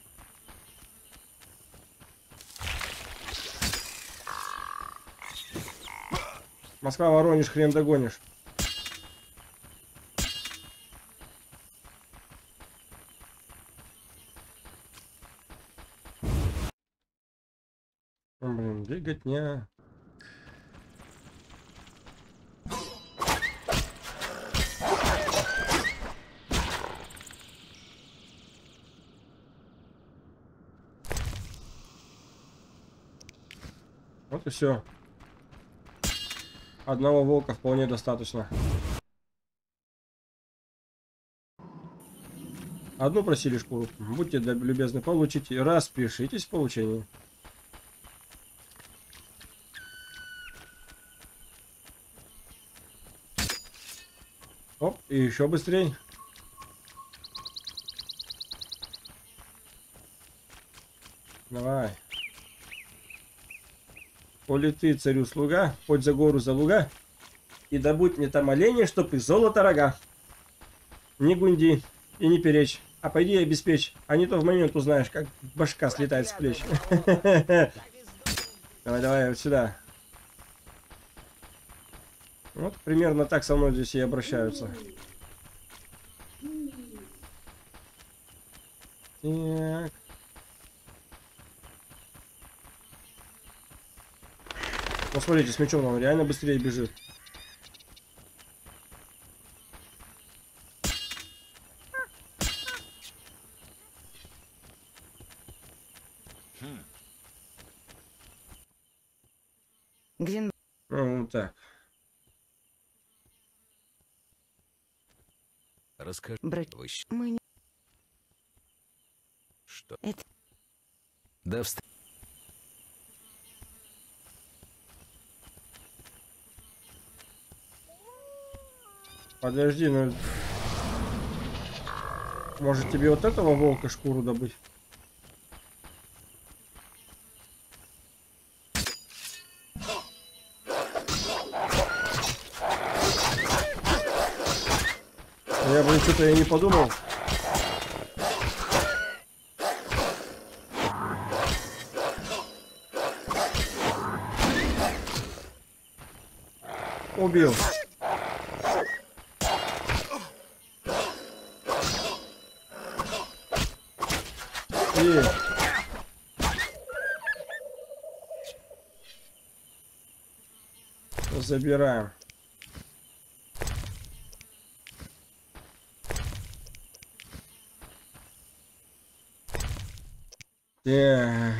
Москва, Воронеж, хрен догонишь. Блин, беготня. Вот и все. Одного волка вполне достаточно. Одну просили шкуру. Будьте любезны, получите. Распишитесь в получении. Оп, и еще быстрее. Давай. Коли ты царю слуга, хоть за гору за луга, и добудь мне там оленя, чтоб из золота рога. Не гунди и не перечь, а пойди и обеспечь, а не то в момент узнаешь, как башка слетает с плеч. Давай, давай, вот сюда. Вот примерно так со мной здесь и обращаются. Так. Посмотрите, с мячом он реально быстрее бежит. Гвин... Ну, так. Расскажи. Брак... Мы не... Что? Это... Да вст... Подожди, ну... Может тебе вот этого волка шкуру добыть? Я, блин, что-то я не подумал. Убил. И... Забираем. Так.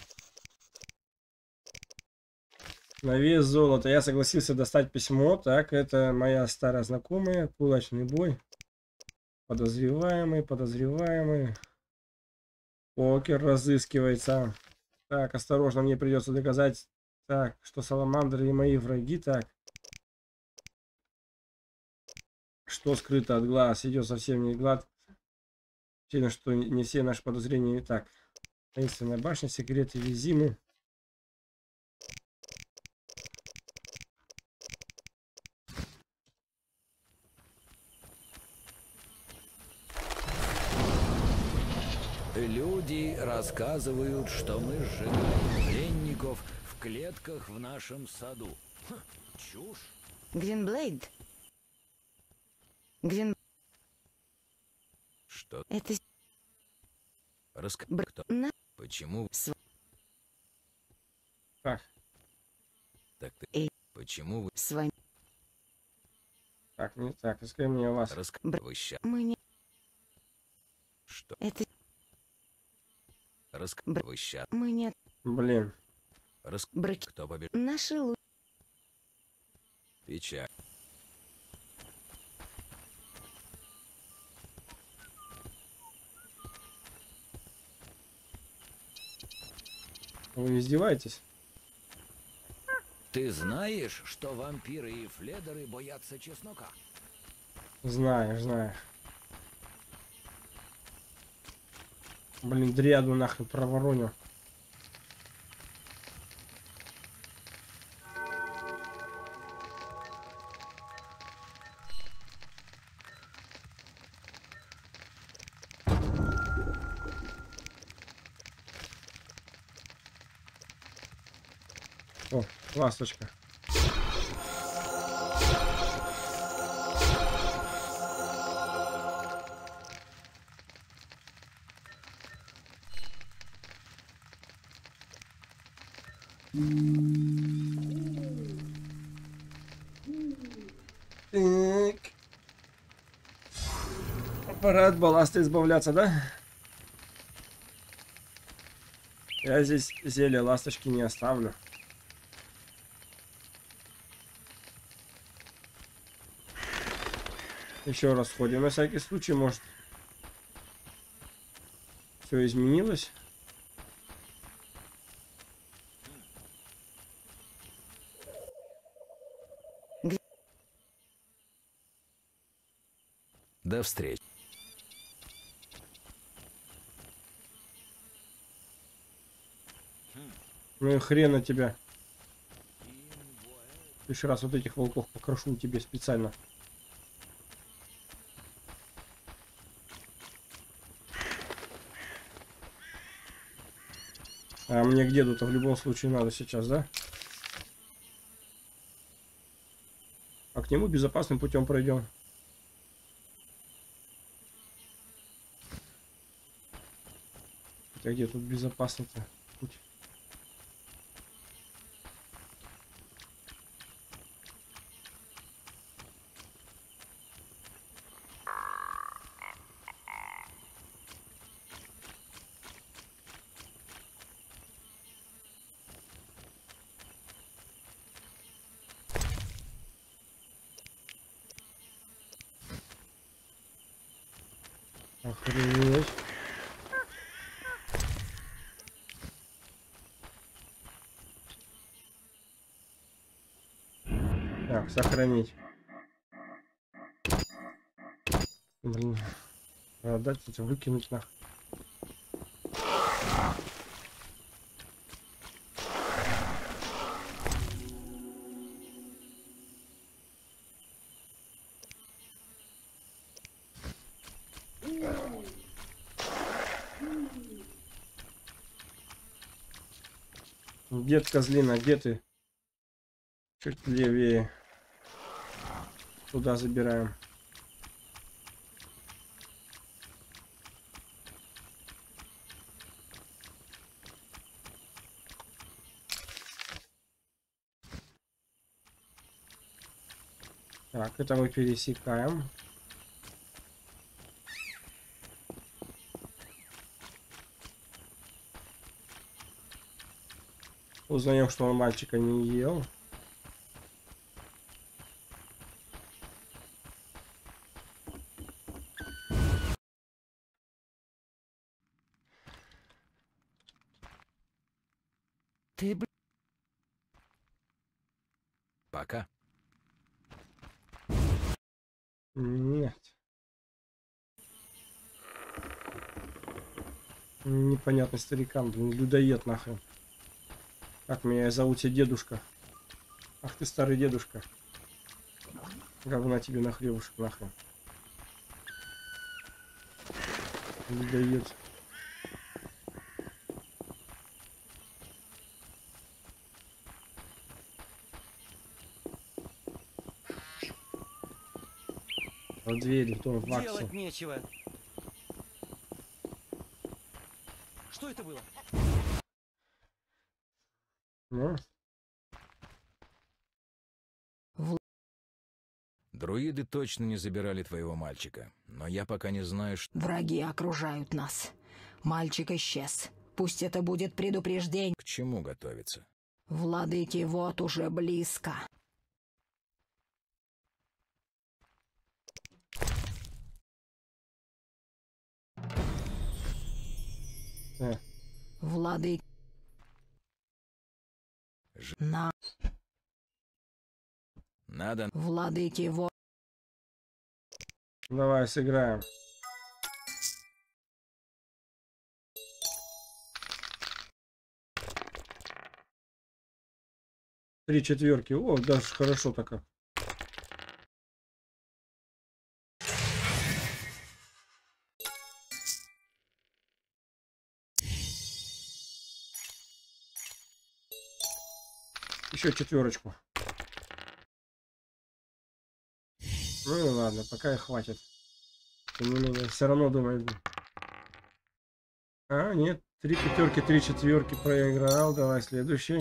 На вес золота. Я согласился достать письмо. Так, это моя старая знакомая. Кулачный бой. Подозреваемый, подозреваемый. Покер разыскивается. Так, осторожно, мне придется доказать, так, что саламандры и мои враги. Так. Что скрыто от глаз? Идет совсем не гладко. Сильно, что не все наши подозрения. Так. Таинственная башня, секреты Визимы. Люди рассказывают, что мы сжигаем пленников в клетках в нашем саду. Ха, чушь. Гвинблейд? Гвин... Что? Это... Расскажи, Бр... кто? На... Почему? С... Так. Так ты... Эй. Почему вы... С вами... Так, не так, расскажи мне о вас. Расскажи, Бр... вы ща... Мы не... Что? Это... Расскажи, Бр... вы ща... Мы не... Блин. Расскажи, Браки... кто победил? Наши лу... Печаль. Вы издеваетесь? Ты знаешь, что вампиры и фледеры боятся чеснока? Знаешь, знаешь. Блин, дряду нахрен проворонил. О, ласточка. Так. Пора от балласта избавляться, да? Я здесь зелье ласточки не оставлю. Еще раз сходим на всякий случай, может все изменилось. До встречи. Ну и хрен на тебя. Еще раз вот этих волков покрошу тебе специально. А мне к деду-то в любом случае надо сейчас, да? А к нему безопасным путем пройдем. Хотя где тут безопасный-то путь? Охренеть. Так, сохранить. Блин. Продать это, выкинуть нахуй. Дед Козлина, где ты? Чуть левее. Туда забираем. Так, это мы пересекаем. Узнаем, что он мальчика не ел. Ты, б... Пока. Нет. Непонятный старикан, блин, людоед нахрен. Как меня зовут тебе дедушка? Ах ты старый дедушка. Говна тебе на хлебушек нахрен. Людоед. В двери, в том ваксе. Делать нечего. Что это было? Ну? Друиды точно не забирали твоего мальчика, но я пока не знаю, что... Враги окружают нас. Мальчик исчез. Пусть это будет предупреждение. К чему готовиться? Владыки вот уже близко. Э. Владыки... Ж... На... Надо... Владыки вот... Давай сыграем. Три четверки. О, даже хорошо так. Еще четверочку. Ну и ладно, пока и хватит. Тем не менее, все равно думаю. А, нет, три пятерки, три четверки проиграл. Давай следующий.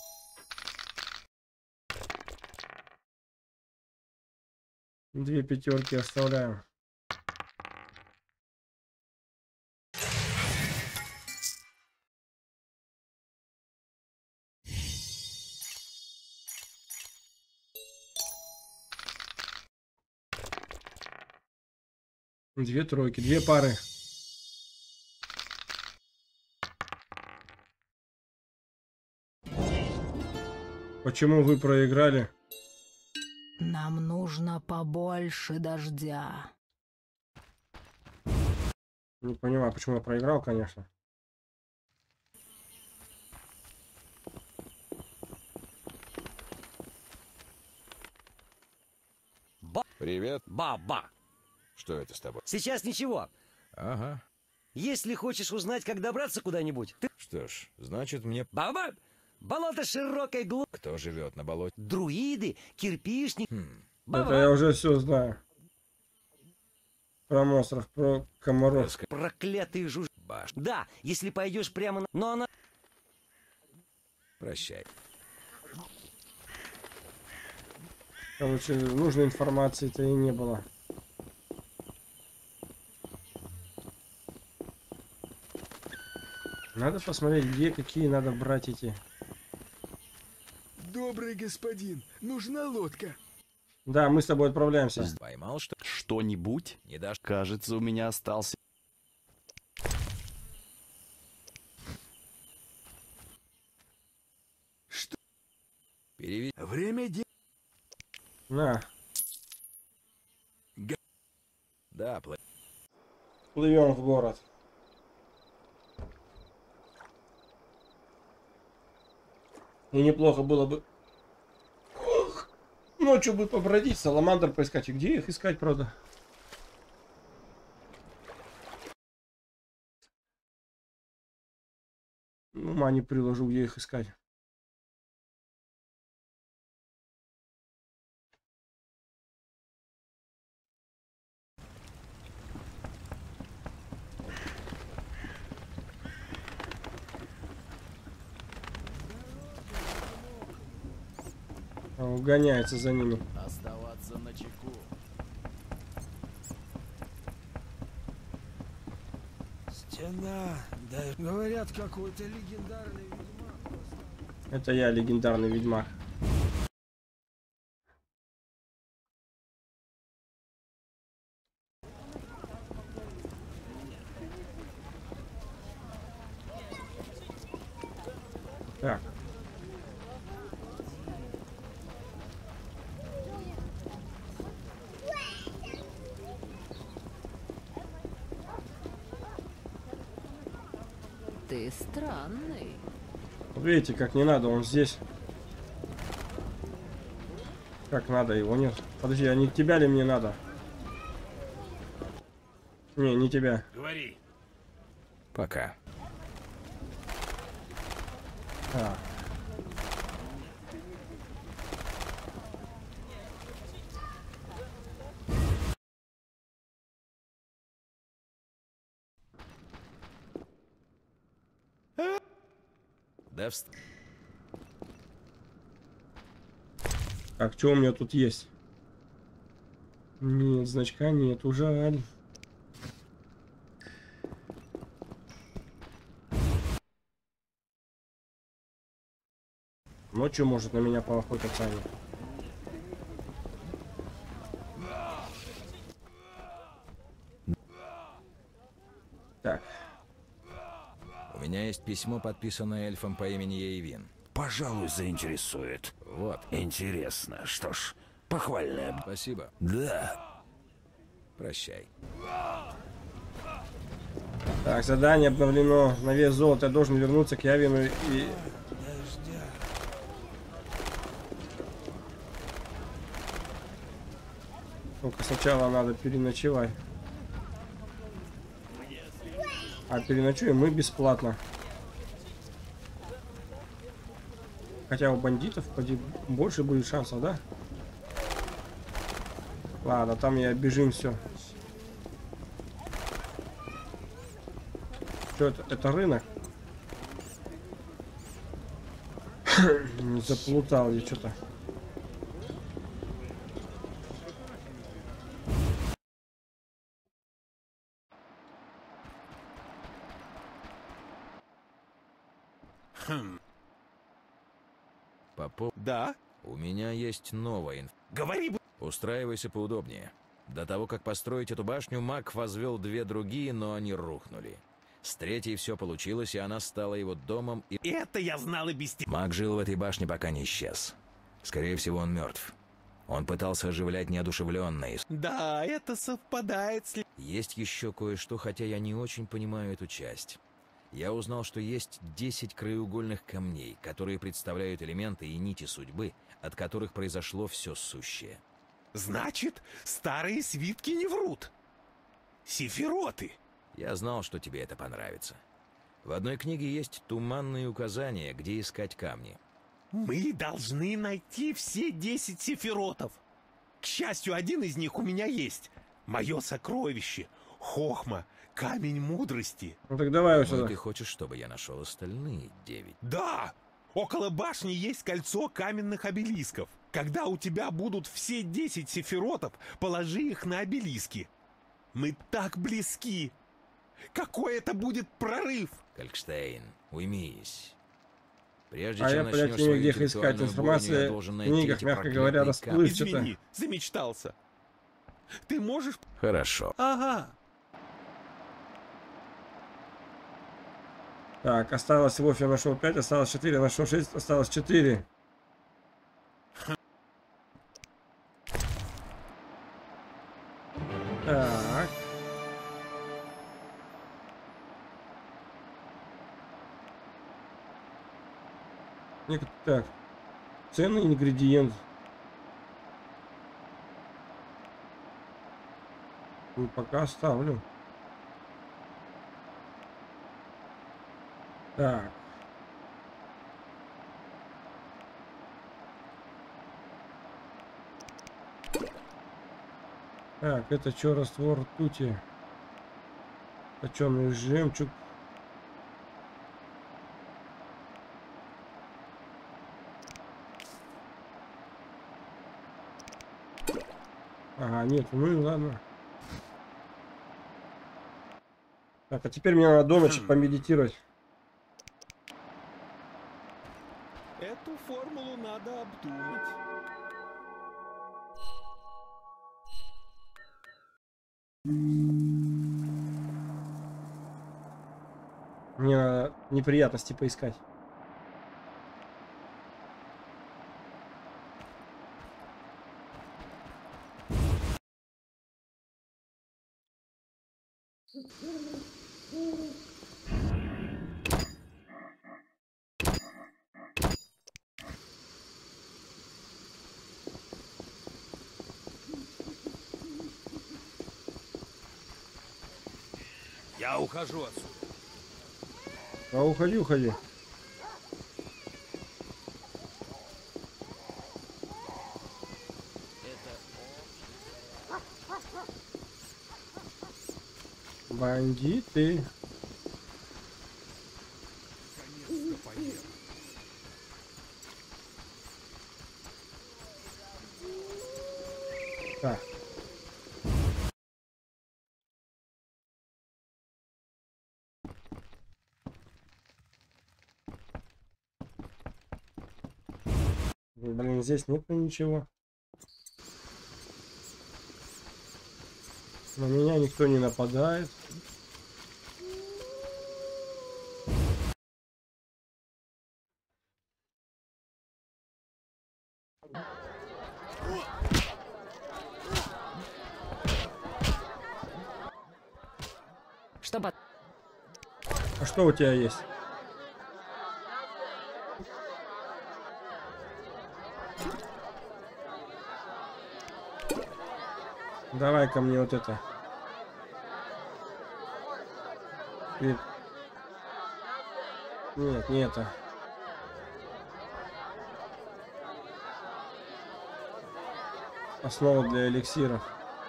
Две пятерки оставляем. Две тройки, две пары. Почему вы проиграли? Нам нужно побольше дождя. Не понимаю, почему я проиграл, конечно. Привет. Баба. Что это с тобой? Сейчас ничего. Ага. Если хочешь узнать, как добраться куда-нибудь, ты... Что ж, значит мне... Баба! Болото широкое, глубокое. Кто живет на болоте? Друиды, кирпичники. Хм. Это я уже все знаю. Про монстров, про комаров. Проклятые жуж... Баш. Да, если пойдешь прямо на... Но она... Прощай. Короче, нужной информации-то и не было. Надо посмотреть, где какие надо брать эти. Добрый господин, нужна лодка. Да, мы с тобой отправляемся. Поймал что? Что-нибудь? Не дашь? Кажется, у меня остался. Что? Переведи. Время де... На. Г... Да, плывем. Плывем в город. И неплохо было бы Ох, ночью бы побродить, саламандр поискать. И где их искать, правда? Ума не приложу, где их искать. Он гоняется за ними. Оставаться на чеку. Стена, да, говорят, какой-то легендарный ведьмак. Это я, легендарный ведьмак. Так. Ты странный. Видите, как не надо, он здесь. Как надо, его нет. Подожди, а не тебя ли мне надо? Не, не тебя. Говори. Пока. А. Да, вст... Так, что у меня тут есть? Нет, значка нету, жаль. Ночью может на меня поохотятся они. Так. У меня есть письмо, подписанное эльфом по имени Ейвин. Пожалуй, заинтересует. Вот. Интересно. Что ж, похвальное. Спасибо. Да. Прощай. Так, задание обновлено. На вес золота я должен вернуться к Явину и... Только сначала надо переночевать. А переночуем мы бесплатно. Хотя у бандитов поди, больше будет шансов, да? Ладно, там я бежим все. Что это? Это рынок? Заплутал я что-то. Хм. Попов... Да? У меня есть новая инф... Говори! Устраивайся поудобнее. До того, как построить эту башню, маг возвел две другие, но они рухнули. С третьей все получилось, и она стала его домом, и... Это я знал и без тебя. Маг жил в этой башне, пока не исчез. Скорее всего, он мертв. Он пытался оживлять неодушевленные. Да, это совпадает с... Есть еще кое-что, хотя я не очень понимаю эту часть. Я узнал, что есть десять краеугольных камней, которые представляют элементы и нити судьбы, от которых произошло все сущее. Значит, старые свитки не врут. Сефироты. Я знал, что тебе это понравится. В одной книге есть туманные указания, где искать камни. Мы должны найти все десять сефиротов. К счастью, один из них у меня есть. Мое сокровище. Хохма. Камень мудрости. Ну так давай сюда. Ну, ты хочешь, чтобы я нашел остальные девять? Да! Около башни есть кольцо каменных обелисков. Когда у тебя будут все десять сефиротов, положи их на обелиски. Мы так близки. Какой это будет прорыв? Калькштейн, уймись. Прежде а чем я, начнешь блядь, не свою где их искать. Информация в книгах, мягко говоря, расплывчата. Извини, замечтался. Ты можешь... Хорошо. Ага. Так, осталось всего, я нашел пять, осталось четыре, нашел шесть, осталось четыре. Так. Так. Ценный ингредиент. Ну, пока оставлю. Так. Так, это что, раствор ртути? Точеный жемчуг. Ага, нет, ну и ладно. Так, а теперь мне надо до ночи помедитировать. Эту формулу надо обдумать. Мне надо неприятности поискать. Я ухожу отсюда. А уходи, уходи. Бандиты. Так. Блин, здесь нет ничего. На меня никто не нападает. Чтобы... А что у тебя есть? Давай ко мне вот это. И... Нет, не это. Основа для эликсиров.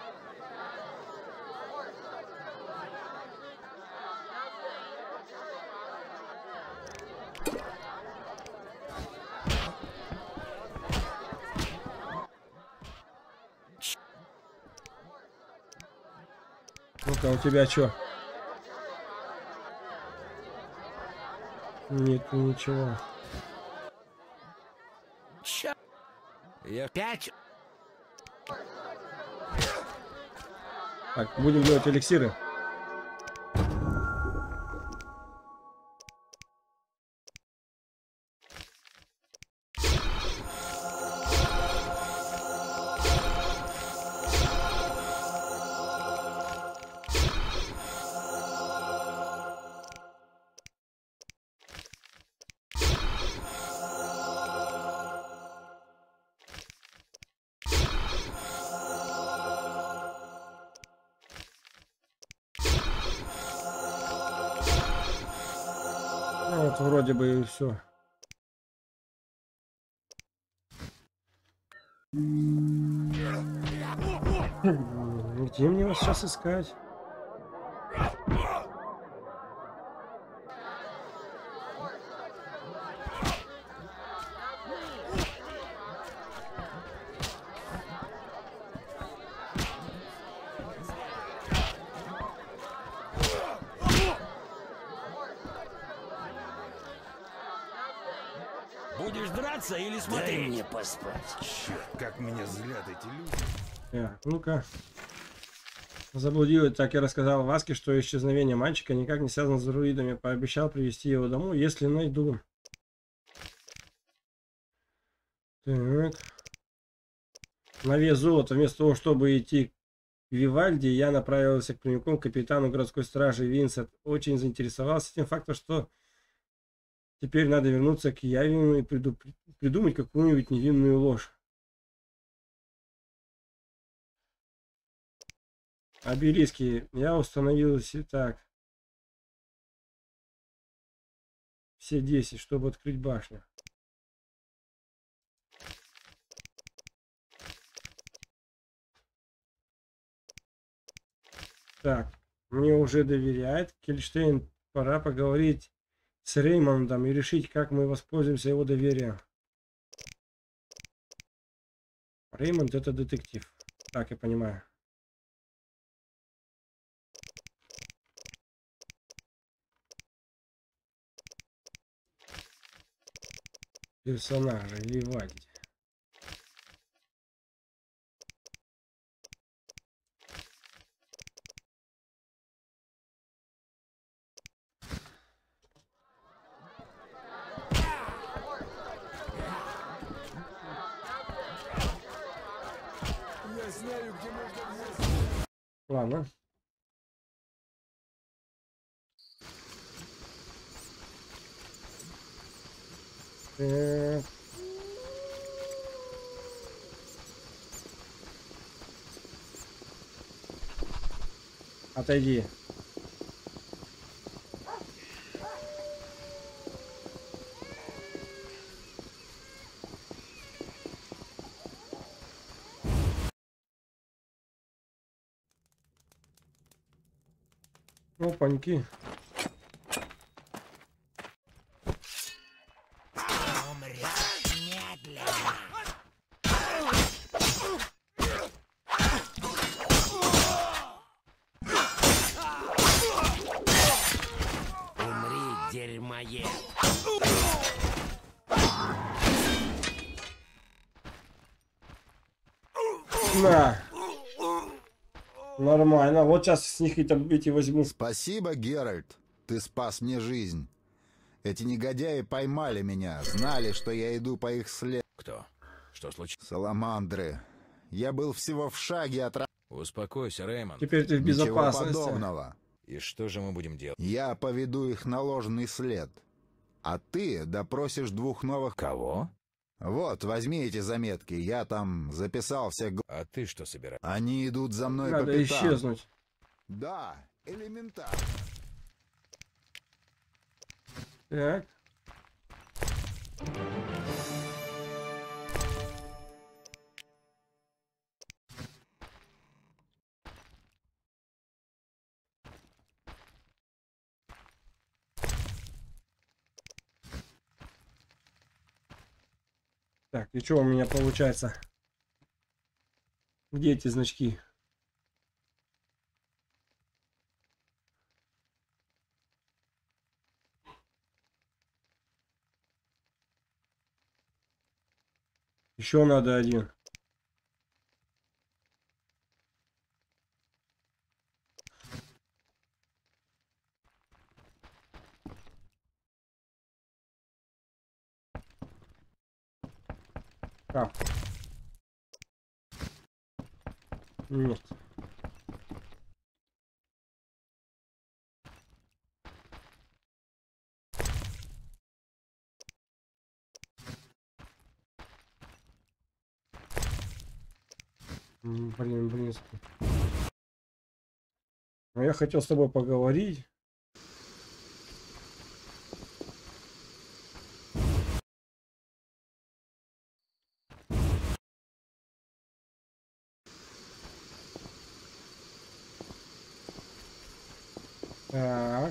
Ну-ка, у тебя что? Нет, ничего. Чё? Я пять. Так, будем делать эликсиры. Вот вроде бы и все. Где мне вас сейчас искать? Будешь драться или смотреть? Дай мне поспать. Черт, как меня злят эти люди. Так, ну-ка. Заблудил, так я рассказал Васке, что исчезновение мальчика никак не связано с друидами. Пообещал привезти его домой, если найду. Так. На вес золота, вместо того, чтобы идти к Вивальди, я направился к прямиком к капитану городской стражи. Винсент очень заинтересовался тем фактом, что теперь надо вернуться к Явину и приду... придумать какую-нибудь невинную ложь. Обелиски. Я установил так. Все десять, чтобы открыть башню. Так, мне уже доверяет. Кельштейн, пора поговорить с Реймондом и решить, как мы воспользуемся его доверием. Реймонд — это детектив. Так, я понимаю. Персонажи, Вивальди. Я знаю, где можно взять. Ладно. Так. Отойди. Опаньки. На. Нормально. Вот сейчас с них эти возьму. Спасибо, Геральт. Ты спас мне жизнь. Эти негодяи поймали меня. Знали, что я иду по их следу. Кто? Что случилось? Саламандры. Я был всего в шаге от... Успокойся, Реймонд. Теперь ты в безопасности. Ничего подобного. И что же мы будем делать? Я поведу их на ложный след. А ты допросишь двух новых... Кого? Вот, возьми эти заметки, я там записал все... А ты что собираешь? Они идут за мной Надо по пятам. исчезнуть. Да, элементарно. Так. Так, и что у меня получается? Где эти значки? Еще надо один. А. Нет. Блин, блин. Но я хотел с тобой поговорить. Так.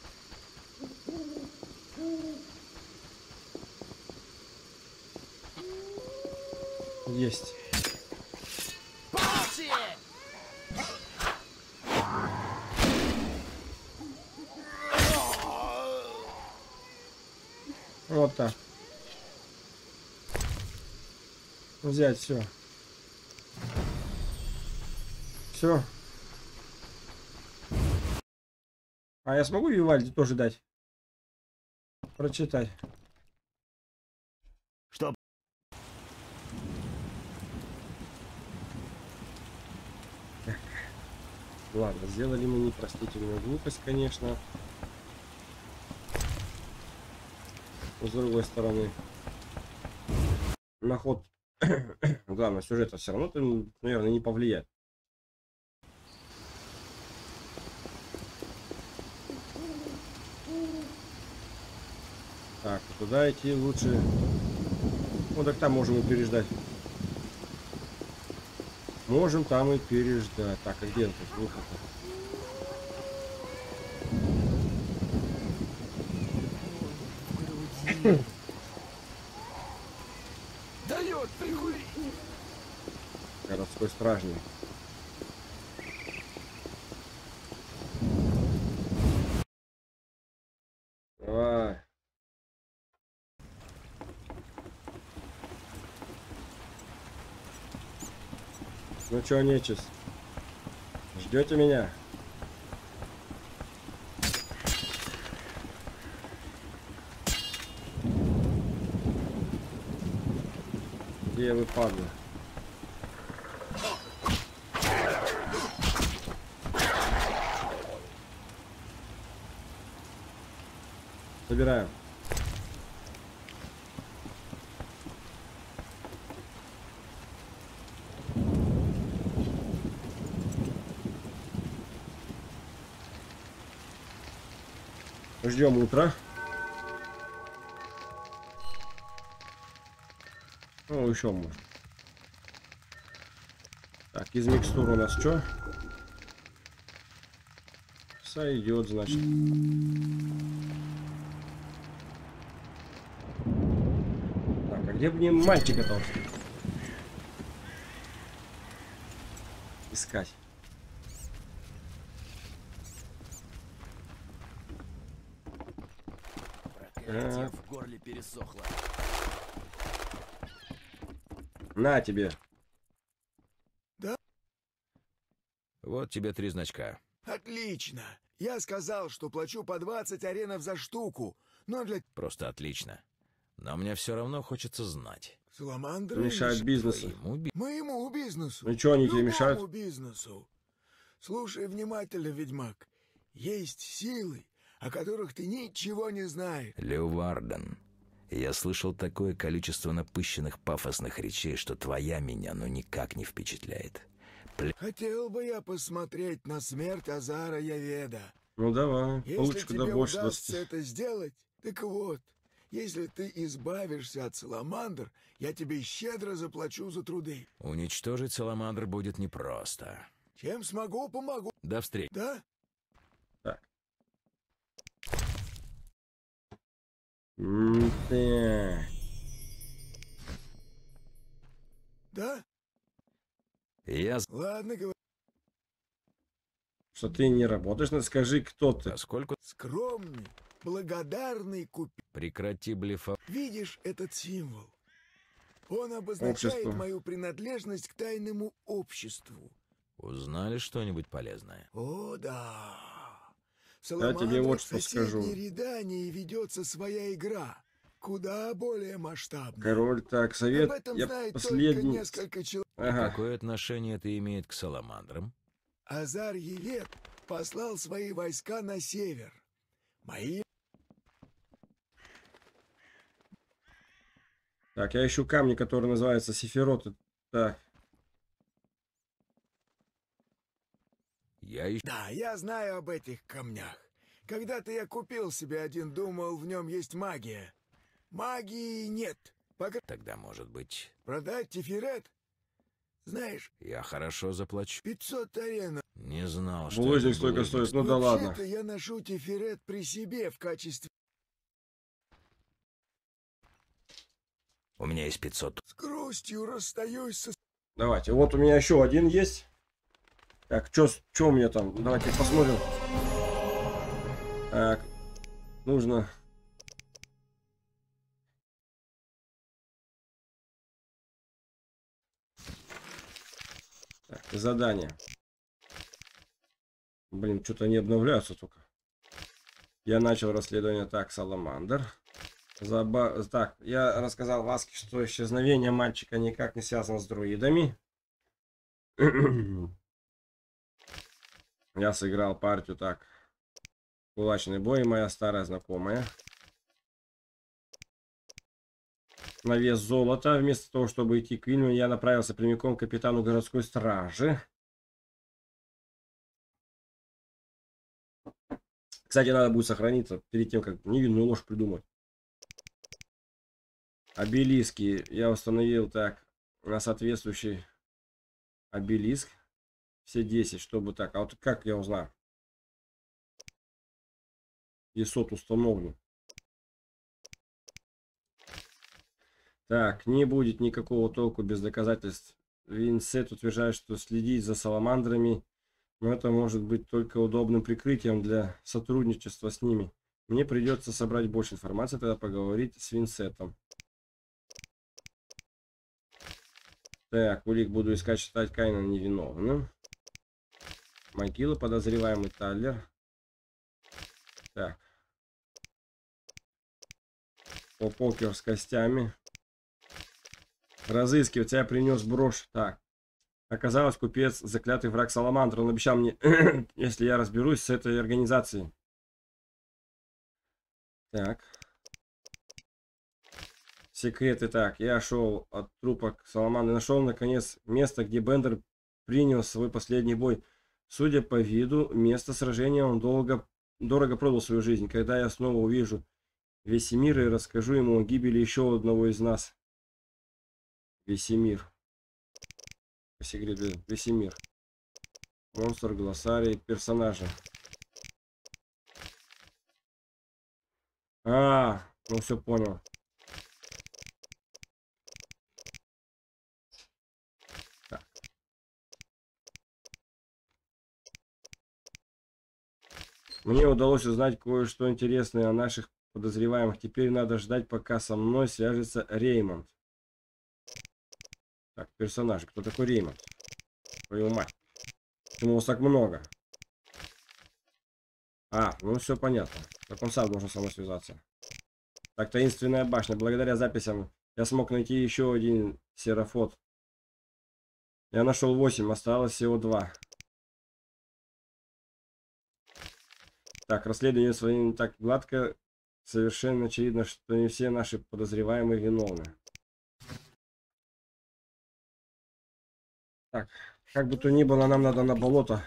Есть. Вот так. Взять все. Все. А я смогу Вивальди тоже дать? Прочитать. Что? Так. Ладно, сделали мы непростительную глупость, конечно. Но с другой стороны, на ход главное сюжета все равно, наверное, не повлияет. Так, туда идти лучше. Ну так там можем и переждать. Можем там и переждать. Так, а где тут выход? Дает прикурить. Городской стражник. Давай. Ну чё, нечисть? Ждете меня? Где вы, падли? Собираем. Ждем утра. Ну, еще можно. Так, из микстур у нас что? Сойдет, значит. Так, а где мне мальчика-то искать? Проклятие, в горле пересохло. На тебе. Да? Вот тебе три значка. Отлично. Я сказал, что плачу по двадцать аренов за штуку, но для... Просто отлично. Но мне все равно хочется знать. Саламандра мешает бизнесу. Твоему би- Моему бизнесу. Ну что они тебе Любому мешают? бизнесу. Слушай внимательно, ведьмак. Есть силы, о которых ты ничего не знаешь. Леоварден, я слышал такое количество напыщенных пафосных речей, что твоя меня ну никак не впечатляет. Пле- Хотел бы я посмотреть на смерть Азара Яведа. Ну давай, Если получше тебе куда больше удастся двадцати. это сделать, так вот, если ты избавишься от саламандр, я тебе щедро заплачу за труды. Уничтожить Саламандр будет непросто. Чем смогу, помогу. До встречи. Да? Так. М-да. Да? Я... з- Ладно, говори. Что ты не работаешь, ну скажи, кто ты. Поскольку... Скромный, благодарный купец. Прекрати блефа... Видишь этот символ? Он обозначает Общество. мою принадлежность к тайному обществу. Узнали что-нибудь полезное? О, да. В Я тебе вот что в соседней скажу. Редании ведется своя игра, куда более масштабная. Король, так, совет. Об этом Я знает последний. только несколько человек. И Ага. какое отношение это имеет к Саламандрам? Азар Евед послал свои войска на север. Мои... Так, я ищу камни, которые называются сефироты. Так. Я ищу... Да, я знаю об этих камнях. Когда-то я купил себе один, думал, в нем есть магия. Магии нет. Пока... Тогда, может быть... Продать тефирет? Знаешь, Я хорошо заплачу. пятьсот арена. Не знал, что Булыжник это столько булыжник. стоит. Ну да ладно. Вообще-то я ношу теферет при себе в качестве... У меня есть пятьсот. С грустью расстаюсь со... Давайте. Вот у меня еще один есть. Так, что у меня там? Давайте посмотрим. Так. Нужно... Так, задание. Блин, что-то они обновляются только. Я начал расследование. Так, Саламандр. Заба... Так, я рассказал Васке, что исчезновение мальчика никак не связано с друидами. Я сыграл партию так. Кулачный бой, моя старая знакомая. На вес золота. Вместо того, чтобы идти к Вильму, я направился прямиком к капитану городской стражи. Кстати, надо будет сохраниться перед тем, как невинную ложь придумать. Обелиски я установил так на соответствующий обелиск. Все десять, чтобы так. А вот как я узнаю? И сот установлю. Так, не будет никакого толку без доказательств. Винсент утверждает, что следить за саламандрами, но это может быть только удобным прикрытием для сотрудничества с ними. Мне придется собрать больше информации, тогда поговорить с Винсентом. Так, улик буду искать, считать Каина невиновным. Могила, подозреваемый Таллер. Так. По покер с костями. Разыскивать. Я принес брошь. Так. Оказалось, купец заклятый враг Саламандра. Он обещал мне, если я разберусь с этой организацией. Так. Секреты. Так, я шел от трупа к Саламандру. Нашел, наконец, место, где Бендер принял свой последний бой. Судя по виду, место сражения он долго, дорого продал свою жизнь. Когда я снова увижу Весемир и расскажу ему о гибели еще одного из нас. Весемир. Весемир. Монстр, глоссарий, персонажи. А, ну все понял. Так. Мне удалось узнать кое-что интересное о наших подозреваемых. Теперь надо ждать, пока со мной свяжется Реймонд. Так, персонажи. Кто такой Реймонд? Твою мать. Почему вас так много? А, ну все понятно. Так он сам должен со мной связаться. Так, таинственная башня. Благодаря записям я смог найти еще один серафот. Я нашел восемь, осталось всего два. Так, расследование свое не так гладко. Совершенно очевидно, что не все наши подозреваемые виновны. Так, как бы то ни было, нам надо на болото.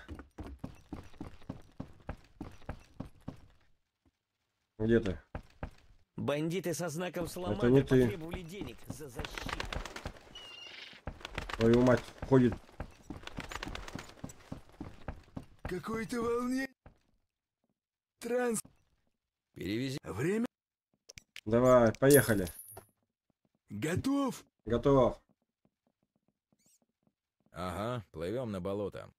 Где ты? Бандиты со знаком Саламандра Это не ты. потребовали денег за защиту. Твою мать, ходит. Какое-то волнение. Транс. Перевези. Время. Давай, поехали. Готов. Готов. Ага, плывем на болото.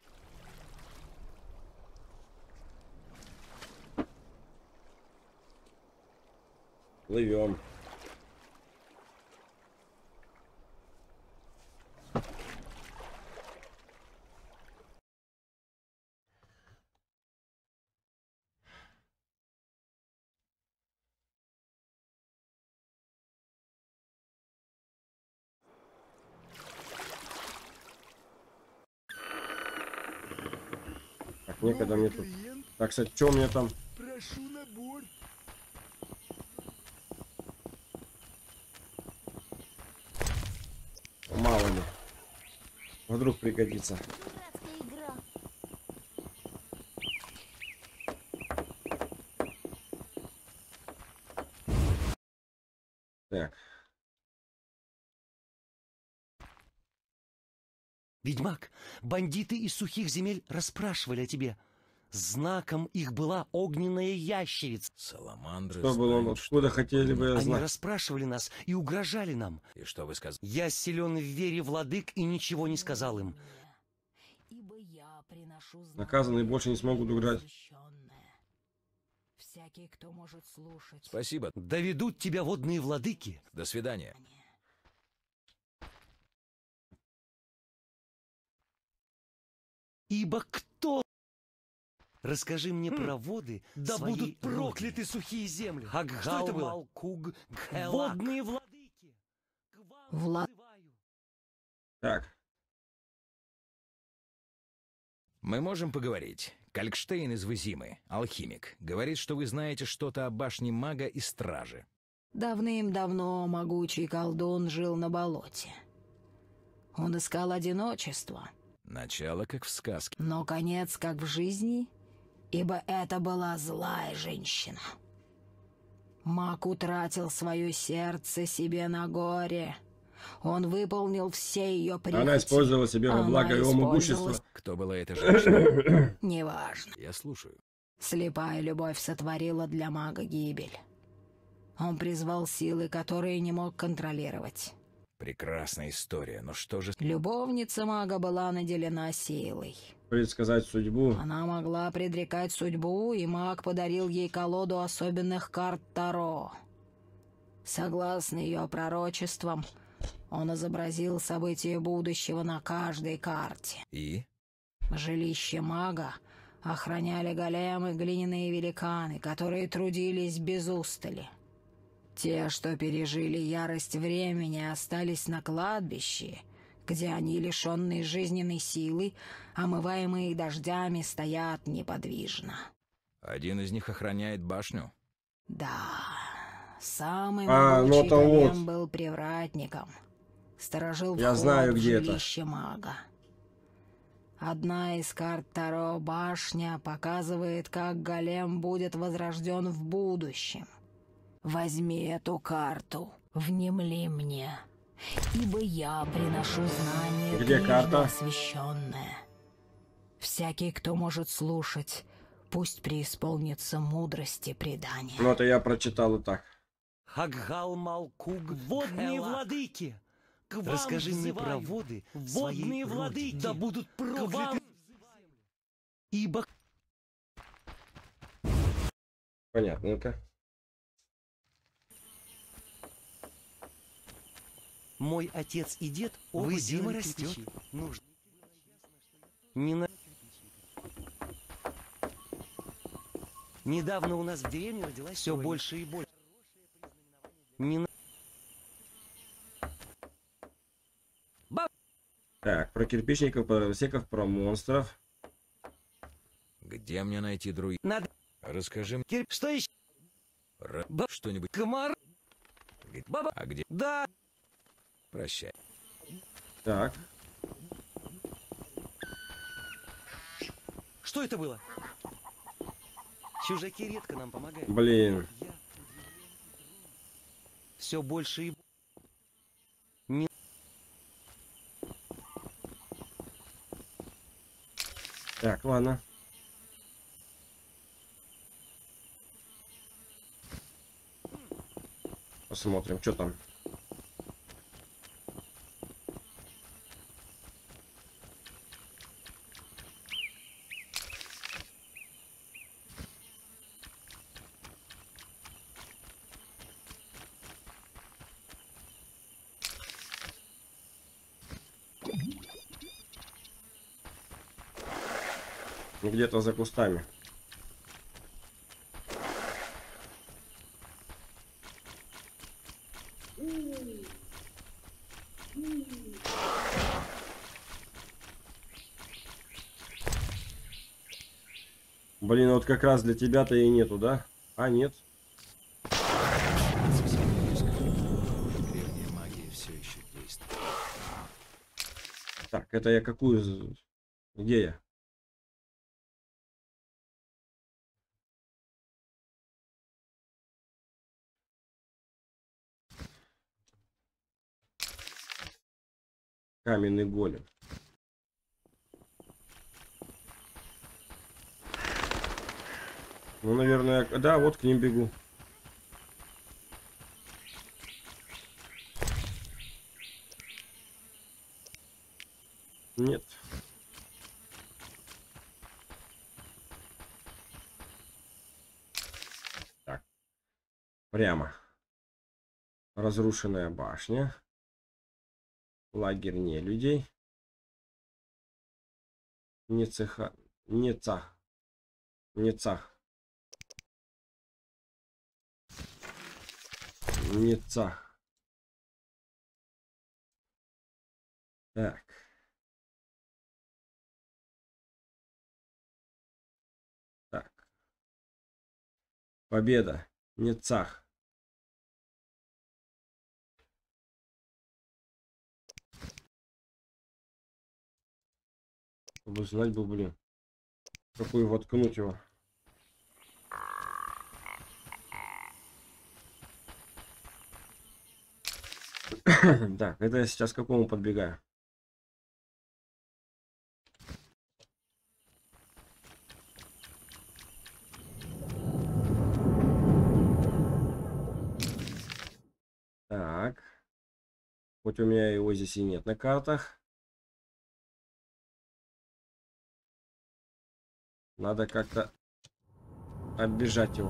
Плывем. Так, некогда мне тут. Так, кстати, что у меня там? Прошу на борт. Мало ли. Вдруг пригодится. Так. Ведьмак, бандиты из сухих земель расспрашивали о тебе. Знаком их была огненная ящерица. Саламандры. Что было? знают, Откуда хотели бы я Они знать? расспрашивали нас и угрожали нам. И что вы сказали? Я силен в вере владык и ничего не сказал им. Наказанные больше не смогут угрожать. Всякий, кто может слушать. Спасибо. Доведут тебя водные владыки. До свидания. Ибо кто... Расскажи мне про воды. Да своей будут прокляты родины. сухие земли. Что это Хаггал, было? Малкуг, Гелак. водные владыки. Влад... Так. Мы можем поговорить. Калькштейн из Вызимы, алхимик, говорит, что вы знаете что-то о башне мага и стражи. Давным-давно могучий колдун жил на болоте. Он искал одиночество, Начало как в сказке. но конец как в жизни, ибо это была злая женщина. Маг утратил свое сердце себе на горе. Он выполнил все ее прихоти. Она использовала себя во Она благо его использовала- могущества. Кто была эта женщина? Неважно. Я слушаю. Слепая любовь сотворила для мага гибель. Он призвал силы, которые не мог контролировать. Прекрасная история, но что же... Любовница мага была наделена силой. Предсказать судьбу. Она могла предрекать судьбу, и маг подарил ей колоду особенных карт Таро. Согласно ее пророчествам, он изобразил события будущего на каждой карте. И? Жилище мага охраняли големы, глиняные великаны, которые трудились без устали. Те, что пережили ярость времени, остались на кладбище, где они, лишенные жизненной силы, омываемые дождями, стоят неподвижно. Один из них охраняет башню? Да, самый А, ну могучий это голем вот. был привратником. Сторожил Я вход знаю, в где это. жилище мага. Одна из карт Таро башня показывает, как голем будет возрожден в будущем. Возьми эту карту, внемли мне, ибо я приношу знание, Где трижды карта? освященное. Всякий, кто может слушать, пусть преисполнится мудрости предания. Ну, это я прочитал и так. Хаггал, Малкуг, водные Гелак. владыки. К вам Расскажи мне про взываю, воды. водные своей владыки. родины. Да будут К вам прокляты. Ибо... Понятно, это. Мой отец и дед оба зима растет. Нужно. Не на... Недавно у нас в деревне родилась все больше и больше. Не на... Так, про кирпичников, про дровосеков, про монстров. Где мне найти друид? Надо... Расскажи мне. Кир... Что еще? Р... Что-нибудь. Комар. Г- Баба. А где? Да. Прощай. Так. Что это было? Чужаки редко нам помогают. Блин. Все больше и... Не... Так, ладно. Посмотрим, что там. Где-то за кустами. Блин, вот как раз для тебя-то и нету, да? А, нет. Древняя магия все еще действует. Так, это я какую... з- Где я? Каменный голем. Ну, наверное, да, вот к ним бегу. Нет. Так. Прямо. Разрушенная башня. Лагерь нелюдей. Не цеха. Не цах. Не цах. Не цах. Так. Так. Победа. Не цах. Чтобы знать бы, блин. Какую воткнуть его. Так, это я сейчас к какому подбегаю? Так. Хоть у меня его здесь и нет на картах. Надо как-то оббежать его.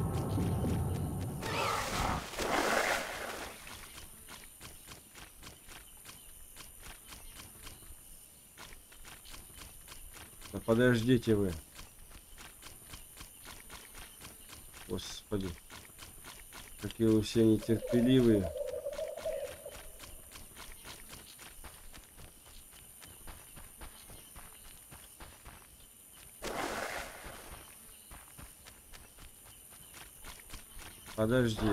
Да подождите вы. Господи. Какие вы все нетерпеливые. Подожди.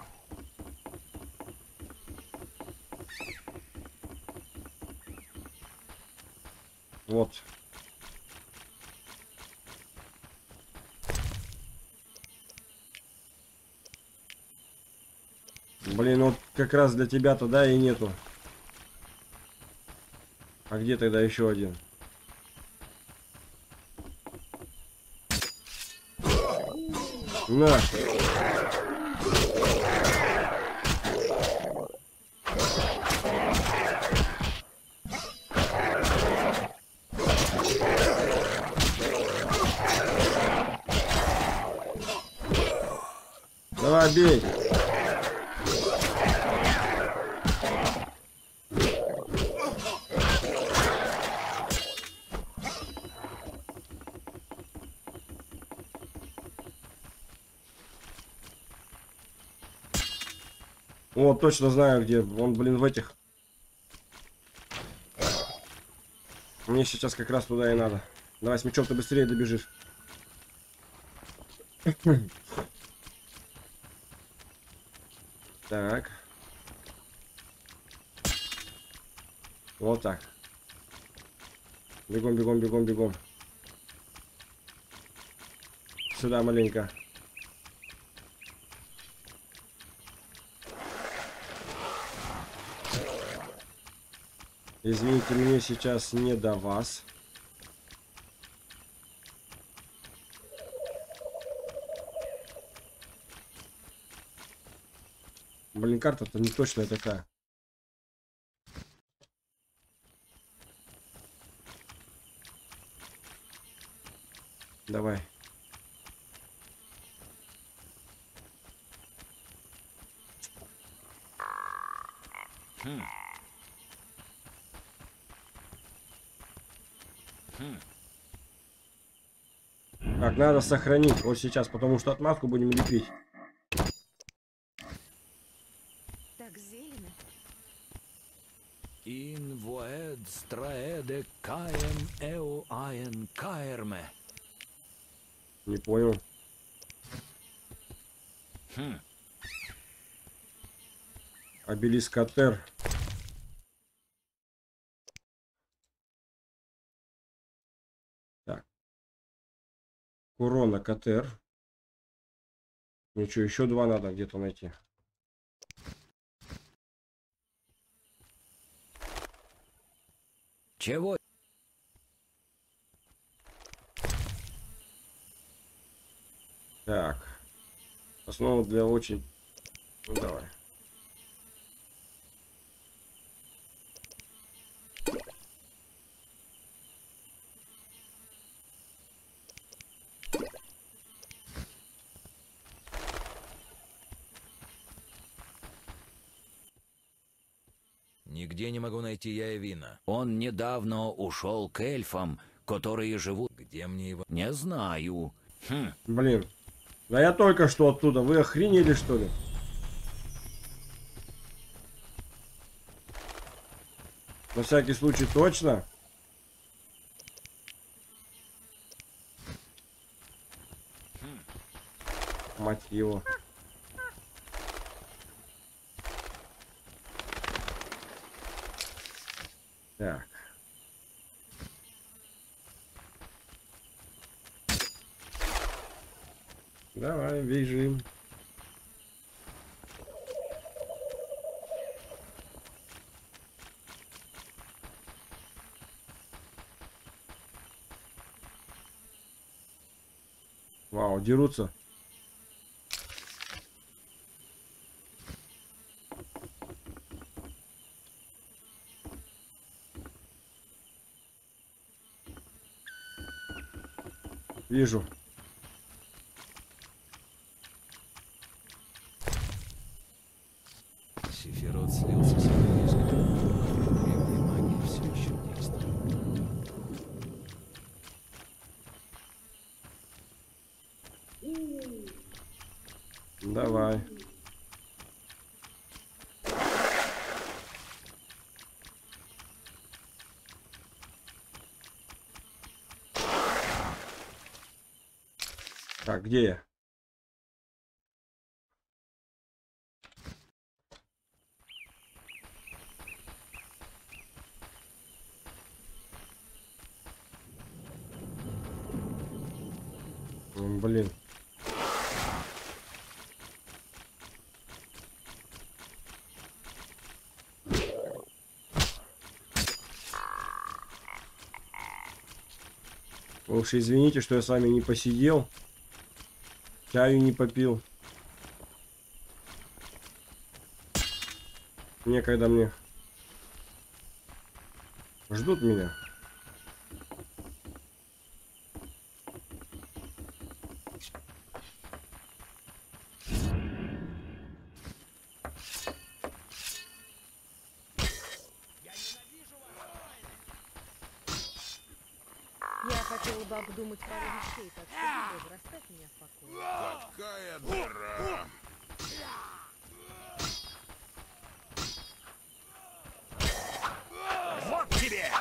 Вот. Блин, вот как раз для тебя туда и нету. А где тогда еще один? На. Давай, бей. О, точно знаю, где. Он, блин, в этих. Мне сейчас как раз туда и надо. Давай с мечом ты быстрее добежишь. Так. Вот так. Бегом, бегом, бегом, бегом. Сюда маленько. Извините, мне сейчас не до вас. Блин, карта-то не точная такая. Давай. Хм. Хм. Так, надо сохранить вот сейчас, потому что отмазку будем лепить. Так зелено. Ин воэд страэде каем эу аен каерме. Не понял. Хм. Обелиск Катер. Так. Курона Катер. Ничего, еще два надо где-то найти. Чего? Основа для очень... Ну, давай. Нигде не могу найти Яевина. Он недавно ушел к эльфам, которые живут... Где мне его... Не знаю. Хм. Блин. Да я только что оттуда. Вы охренели, что ли? На всякий случай точно. Мать его. Так. Давай, бежим. Вау, дерутся. Вижу. Сефирот слился с энергией. Древняя магия все еще действует. Давай. Так, где я? М, Блин. Вы уж извините, что я с вами не посидел. Чаю не попил. Некогда мне. Ждут меня. Я хотела бы обдумать пару вещей, так что, Боже, оставь меня в покое. Какая дыра! Вот тебе!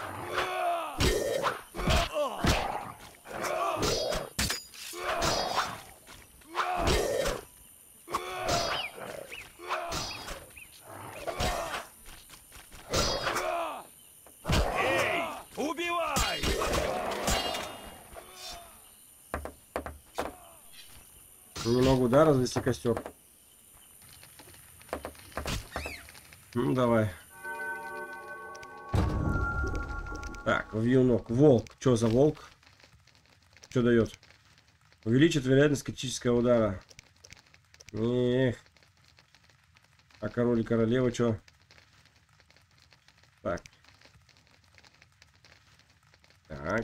Эй, убивай! Не могу, да, развести костер? Ну, давай. Так, вьюнок. Волк. Что за волк? Что дает? Увеличит вероятность критического удара. Эх. А король и королева что? Так. Так.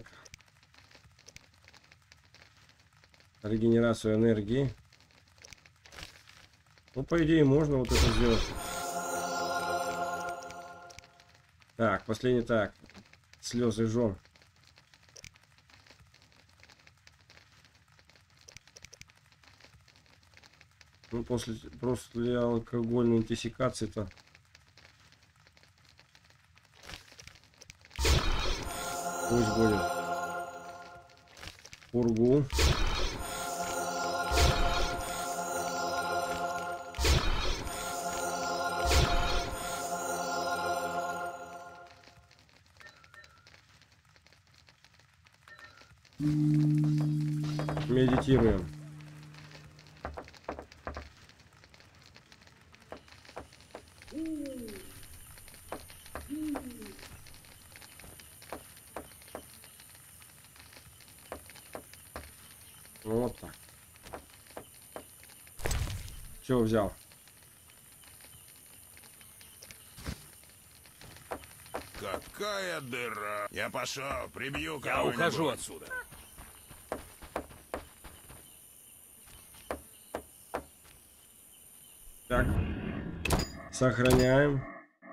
Регенерацию энергии. Ну, по идее, можно вот это сделать. Так, последний так. Слезы жжем. Ну, после, после алкогольной интоксикации-то. Пусть будет. Пургу. Медитируем. Вот так. Все взял. Какая дыра. Я пошел, прибью Я кого-нибудь. ухожу отсюда. Так. Сохраняем.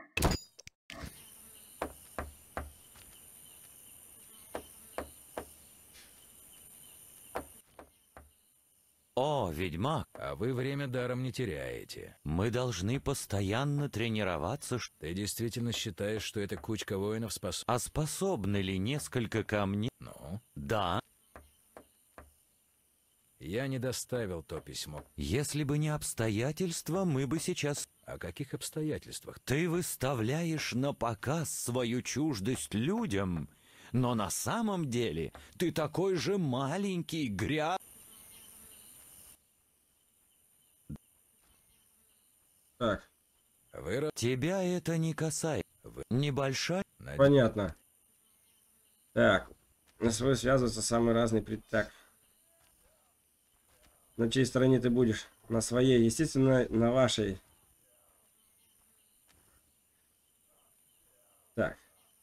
О, ведьмак, А вы время даром не теряете. мы должны постоянно тренироваться. ш- Ты действительно считаешь, что эта кучка воинов спас... А способны ли несколько камней? Ну? Да. Я не доставил то письмо. Если бы не обстоятельства, мы бы сейчас... О каких обстоятельствах? Ты выставляешь на показ свою чуждость людям, но на самом деле ты такой же маленький, грязный. Так. Вы... Тебя это не касается. Вы... Небольшая... Понятно. Так. На свой связываются самые разные пред... Так. На чьей стороне ты будешь? На своей. Естественно, на вашей. Так.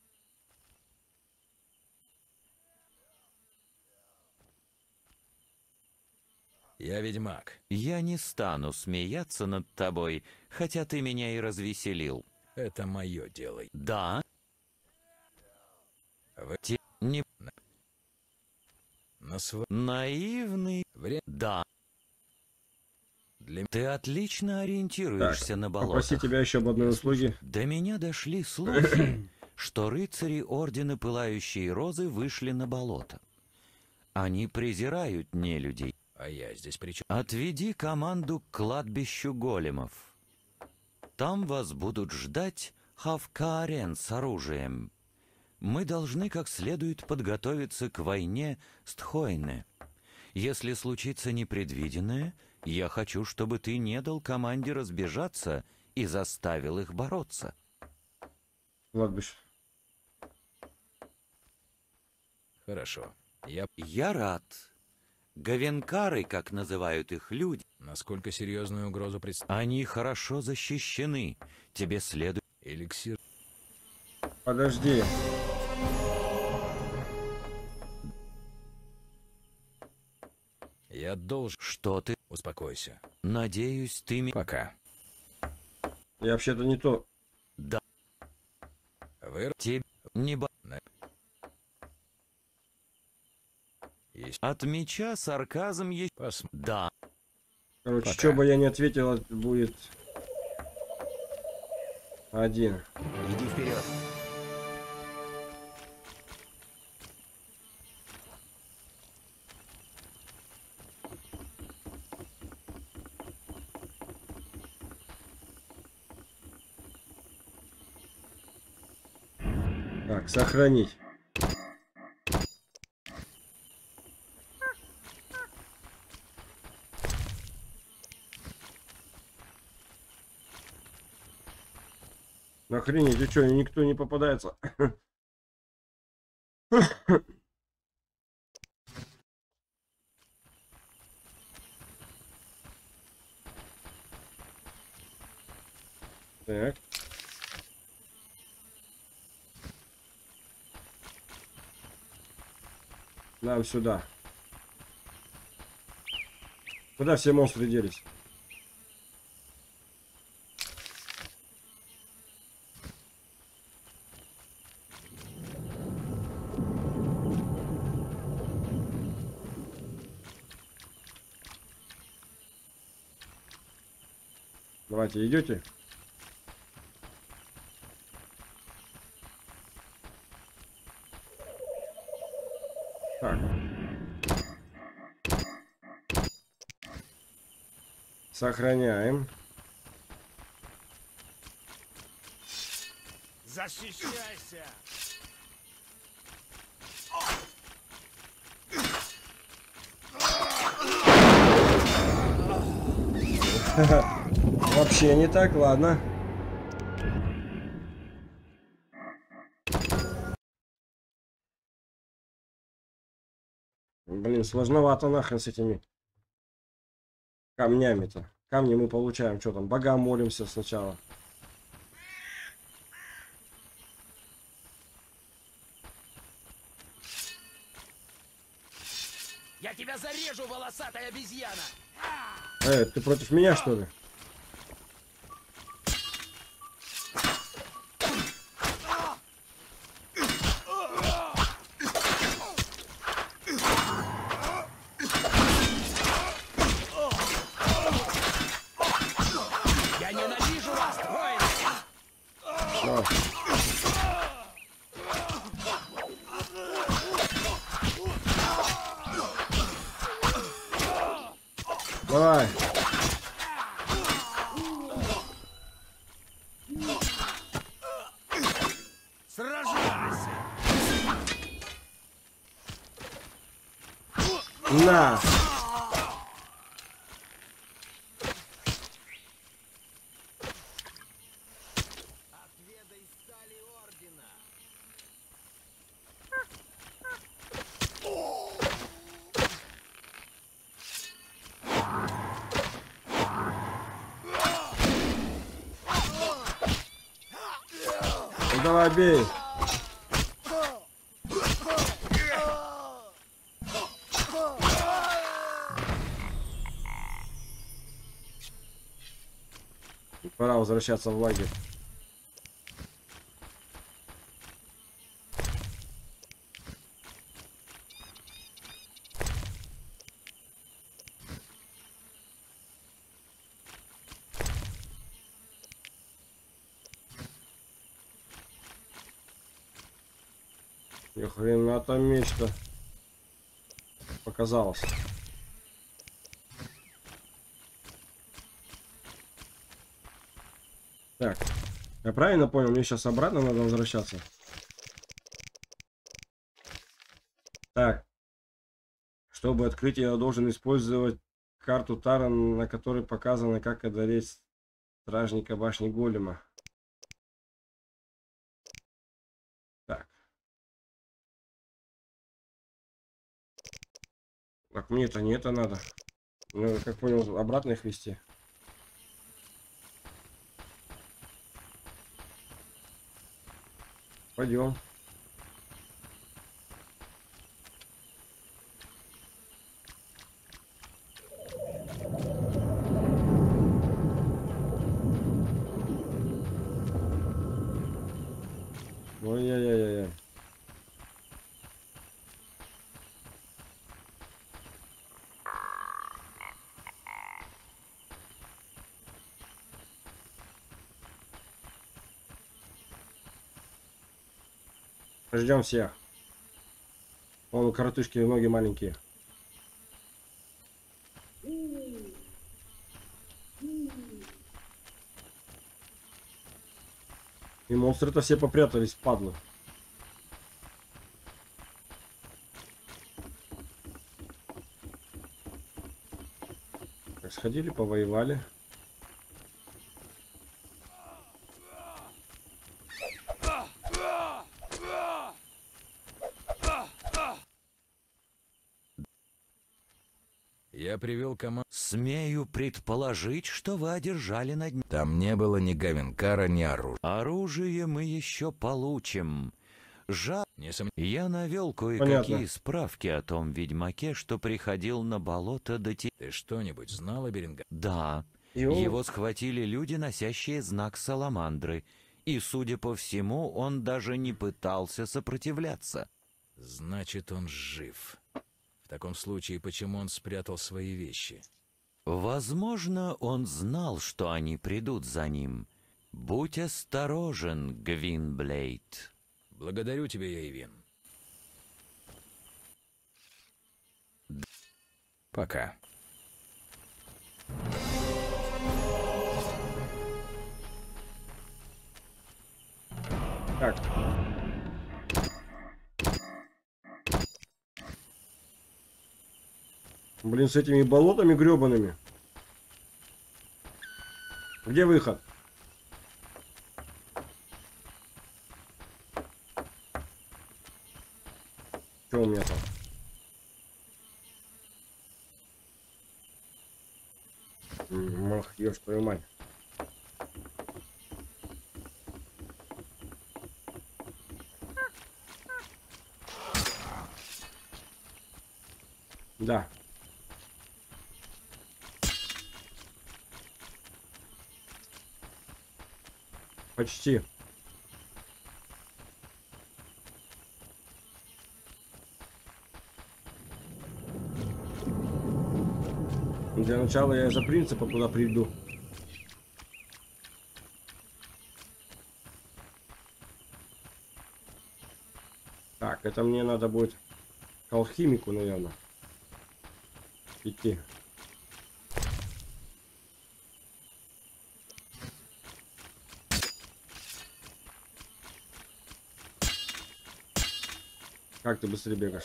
Я ведьмак. Я не стану смеяться над тобой, хотя ты меня и развеселил. Это мое дело. Да. Вы... Те... Не... На свой... Наивный. Время... Да. Для... Ты отлично ориентируешься Так, на болотах. попроси тебя еще об одной услуге. До меня дошли слухи, что рыцари Ордена Пылающей Розы вышли на болото. Они презирают нелюдей. А я здесь при чем? Отведи команду к кладбищу големов. Там вас будут ждать Хавкаарен с оружием. Мы должны как следует подготовиться к войне с Тхойне. Если случится непредвиденное, я хочу, чтобы ты не дал команде разбежаться и заставил их бороться. Кладбище. Хорошо. Я... Я рад. Говенкары, как называют их люди, Насколько серьезную угрозу представляют? они хорошо защищены. Тебе следует... Эликсир. Подожди. Я должен... Что ты? Успокойся. Надеюсь, ты... ми- Пока. Я вообще-то не то. Да. Вы... Тебе не... ба- На- Есть. От меча сарказм есть... Пос... Да. Короче, Пока. что бы я не ответил, это будет один. Иди вперед. Так, сохранить. Охренеть, ты что, никто не попадается? Так. Нам сюда. Куда все монстры делись? Давайте, идете? Так. Сохраняем. Защищайся! Вообще не так, ладно. Блин, сложновато нахрен с этими камнями-то. Камни мы получаем. Что там? Богам молимся сначала. Я тебя зарежу, волосатая обезьяна! Эй, ты против меня, что ли? Я ненавижу вас, воины! Да. Давай. Сражайся! На. Отведай стали ордена! Ну, давай, бей. Пора возвращаться в лагерь. Ни хрена там меч-то показалось. Так, я правильно понял, мне сейчас обратно надо возвращаться? Так, чтобы открыть, я должен использовать карту Тара, на которой показано, как одолеть стражника башни Голема. Так. Так, мне-то не это надо. Ну, как понял, обратно их вести. Пойдем. Ой-яй-яй-яй. Ждем всех. Вон у коротышки ноги маленькие. И монстры-то все попрятались, падлы. Так, сходили, повоевали. Я привел команду. Смею предположить, что вы одержали над ним. Там не было ни Гавенкара, ни оружия. Оружие мы еще получим. Жа... Не сом... Я навел кое-какие справки о том ведьмаке, что приходил на болото до те... Ты что-нибудь знал о Беренгаре? Да. Его... Его схватили люди, носящие знак Саламандры. И, судя по всему, он даже не пытался сопротивляться. Значит, он жив. В таком случае, почему он спрятал свои вещи? Возможно, он знал, что они придут за ним. Будь осторожен, Гвинблейд. Благодарю тебя, Яйвин. Пока. Так. Блин, с этими болотами гребаными. Где выход? Что у меня там? Ох, ёж твою мать. Да. Почти. Для начала я из-за принципа туда приду. Так, это мне надо будет к алхимику, наверное, идти. Как ты быстрее бегаешь?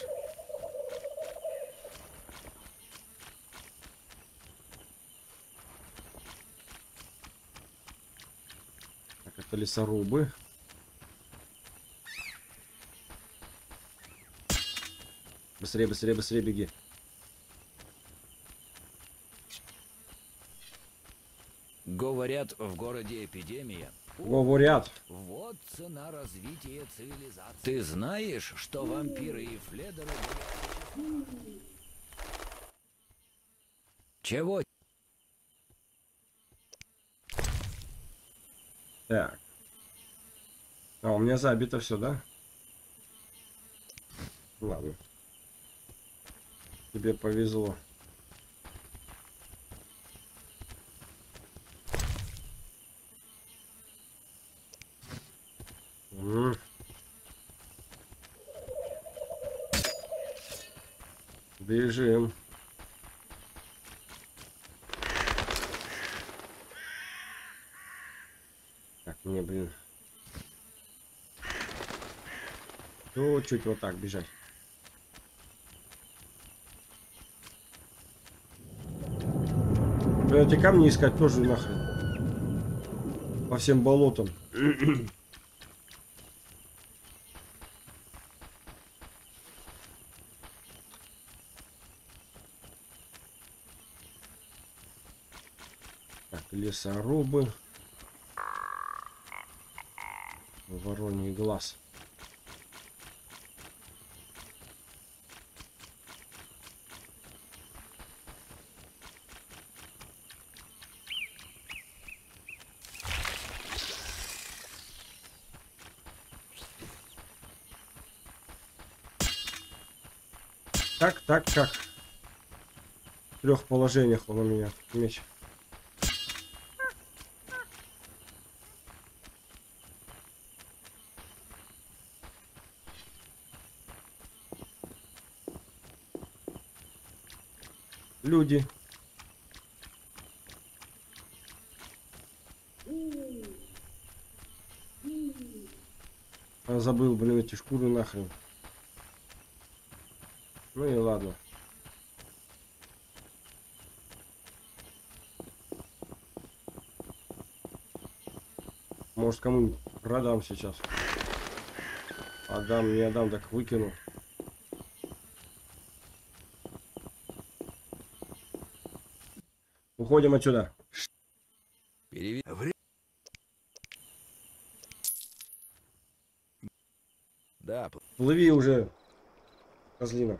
Так, это лесорубы. Быстрее, быстрее, быстрее беги. Говорят, в городе эпидемия. Говорят. Вот цена развития цивилизации. Ты знаешь, что вампиры и фледеры... Чего? Так. А, у меня забито все, да? Ладно. Тебе повезло. М. Бежим. Так, мне, блин. То чуть вот так бежать. Блин, эти камни искать тоже нахрен. По всем болотам. Так, лесорубы. Вороний глаз. Так, так, как? В трех положениях он у меня меч. Люди. А, забыл, блин, эти шкуры нахрен. Ну и ладно. Может, кому-нибудь продам сейчас. Отдам, не отдам, так выкину. Уходим отсюда. Переве... Да. Плыви уже, козлина.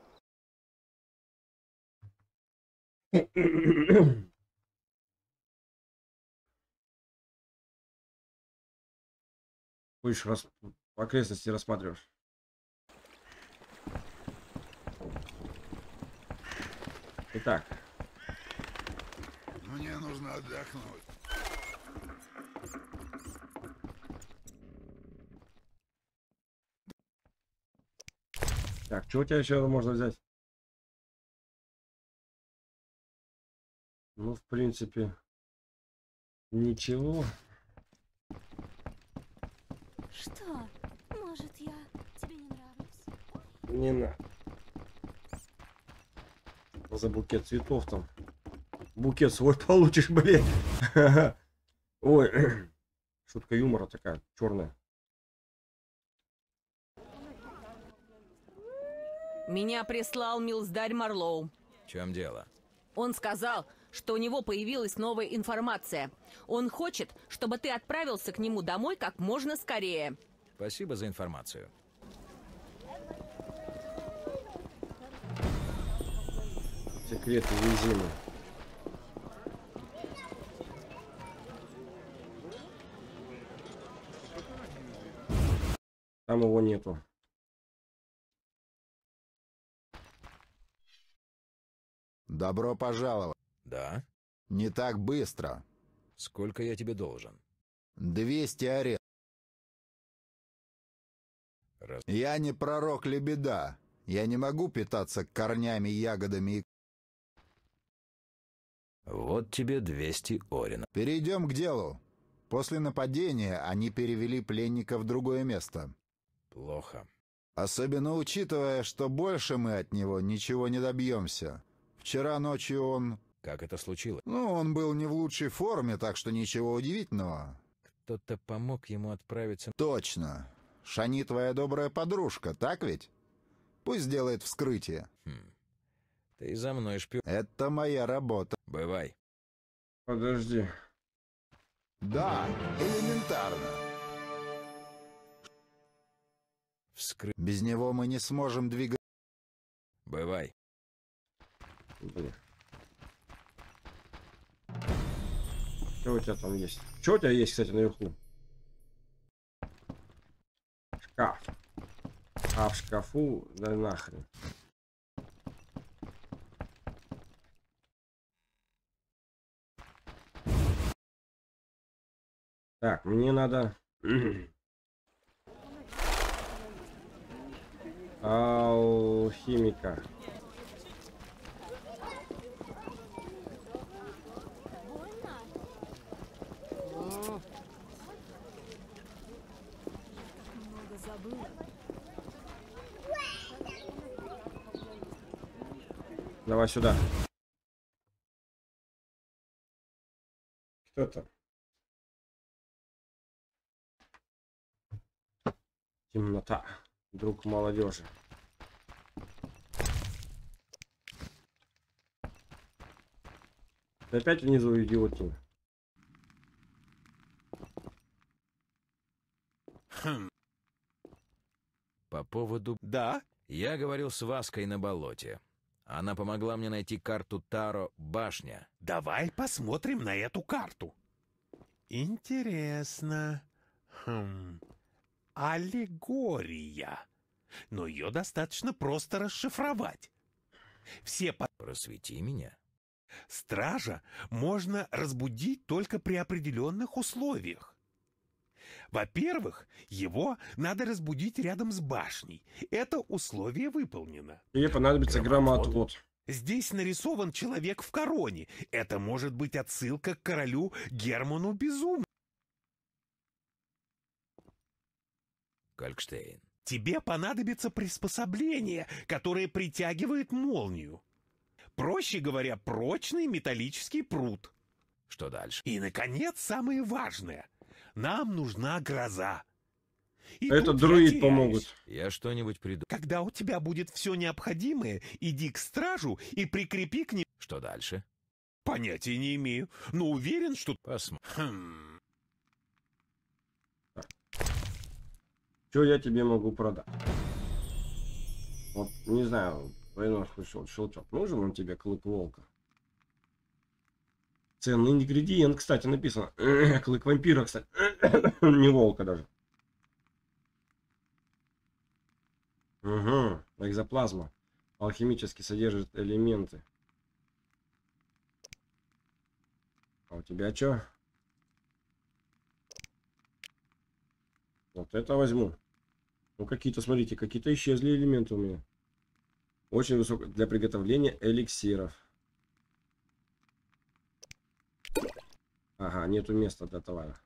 Будешь рас... окрестности рассматриваешь. Итак. Мне нужно отдохнуть. Так, что у тебя еще можно взять? Ну, в принципе, ничего. Что? Может, я тебе не нравлюсь? Не надо. За букет цветов там. Букет свой получишь, блин. Ой. Шутка юмора такая, черная. Меня прислал милздарь Марлоу. В чем дело? Он сказал, что у него появилась новая информация. Он хочет, чтобы ты отправился к нему домой как можно скорее. Спасибо за информацию. Секреты Визимы. Там его нету. Добро пожаловать. Да? Не так быстро. Сколько я тебе должен? двести арен. Раз... Я не пророк лебеда. Я не могу питаться корнями, ягодами и... Вот тебе двести орен. Перейдем к делу. После нападения они перевели пленника в другое место. Плохо. Особенно учитывая, что больше мы от него ничего не добьемся. Вчера ночью он... Как это случилось? Ну, он был не в лучшей форме, так что ничего удивительного. Кто-то помог ему отправиться... Точно. Шани твоя добрая подружка, так ведь? Пусть сделает вскрытие. Хм. Ты за мной шпион. Это моя работа. Бывай. Подожди. Да, элементарно. Вскры... Без него мы не сможем двигаться. Бывай. Блин. Что у тебя там есть? Что у тебя есть, кстати, наверху? Шкаф. А в шкафу, да нахрен. Так, мне надо... Алхимика. Давай сюда. Кто-то. Темнота. Друг молодежи. Опять внизу идиотин. Хм. По поводу... Да? Я говорил с Ваской на болоте. Она помогла мне найти карту Таро Башня. Давай посмотрим на эту карту. Интересно. Хм. Аллегория. Но ее достаточно просто расшифровать. Все по... Просвети меня. Стража можно разбудить только при определенных условиях. Во-первых, его надо разбудить рядом с башней. Это условие выполнено. Тебе понадобится громоотвод. Здесь нарисован человек в короне. Это может быть отсылка к королю Герману Безумному. Калькштейн. Тебе понадобится приспособление, которое притягивает молнию. Проще говоря, прочный металлический прут. Что дальше? И, наконец, самое важное. Нам нужна гроза. И это друид помогут. Я что-нибудь придумаю. Когда у тебя будет все необходимое, иди к стражу и прикрепи к ним... Что дальше? Понятия не имею, но уверен, что... Посмотрим. Хм. Что я тебе могу продать? Вот, не знаю, двойной щелчок. Нужен он тебе, клык волка? Ценный ингредиент, кстати, написано. Клык вампира, кстати. Не волка даже. Угу. Экзоплазма. Алхимически содержит элементы. А у тебя что? Вот это возьму. Ну, какие-то, смотрите, какие-то исчезли элементы у меня. Очень высоко для приготовления эликсиров. Ага, нету места для товара.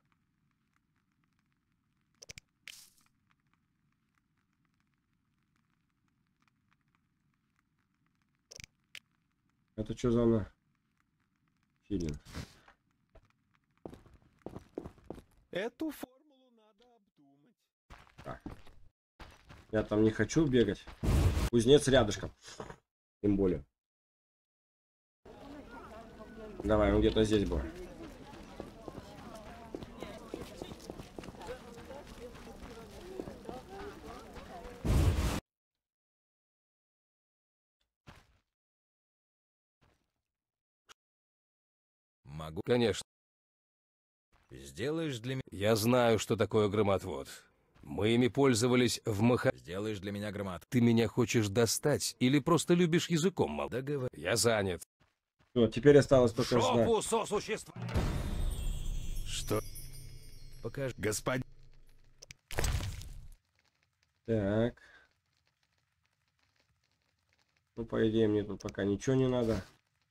Это что за на филин? Эту формулу надо обдумать. Так. Я там не хочу бегать. Кузнец рядышком. Тем более. Давай, он где-то здесь был. Могу. Конечно. Сделаешь для меня... Я знаю, что такое громотвод. Мы ими пользовались в маха... Сделаешь для меня громад. Ты меня хочешь достать или просто любишь языком мол? Договор. Я занят. Все, теперь осталось только знать. Шопу сосущества. Что? Покажи. Господин. Так. Ну, по идее, мне тут пока ничего не надо.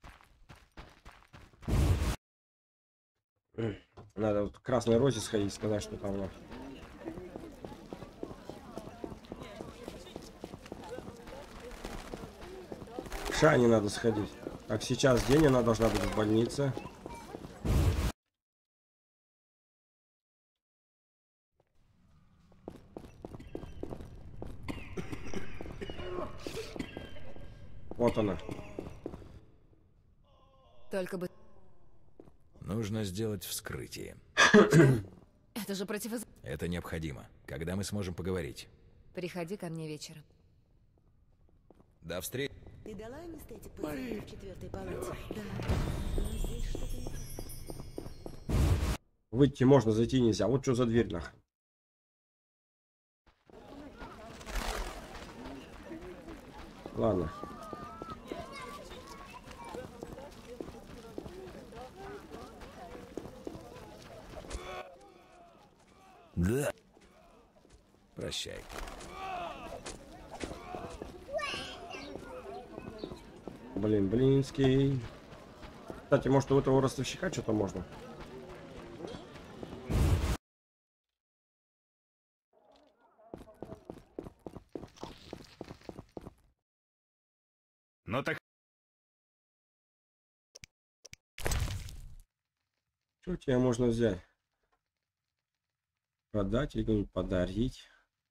Надо вот к Красной Розе сходить, сказать, что там. К Шане надо сходить. Так, сейчас день, она должна быть в больнице. Вот она. Только бы... Нужно сделать вскрытие. Это же противоз... Это необходимо. Когда мы сможем поговорить? Приходи ко мне вечером. До встречи. Ты дала анестетик пациенту в четвертой палате? Да. Но здесь что-то не так. Выйти можно, зайти нельзя. Вот что за дверь нахрен. Ладно. Да. Прощай. Блин, блинский. Кстати, может, у этого ростовщика что-то можно? Ну так... Что тебе можно взять? Продать или кому-нибудь подарить?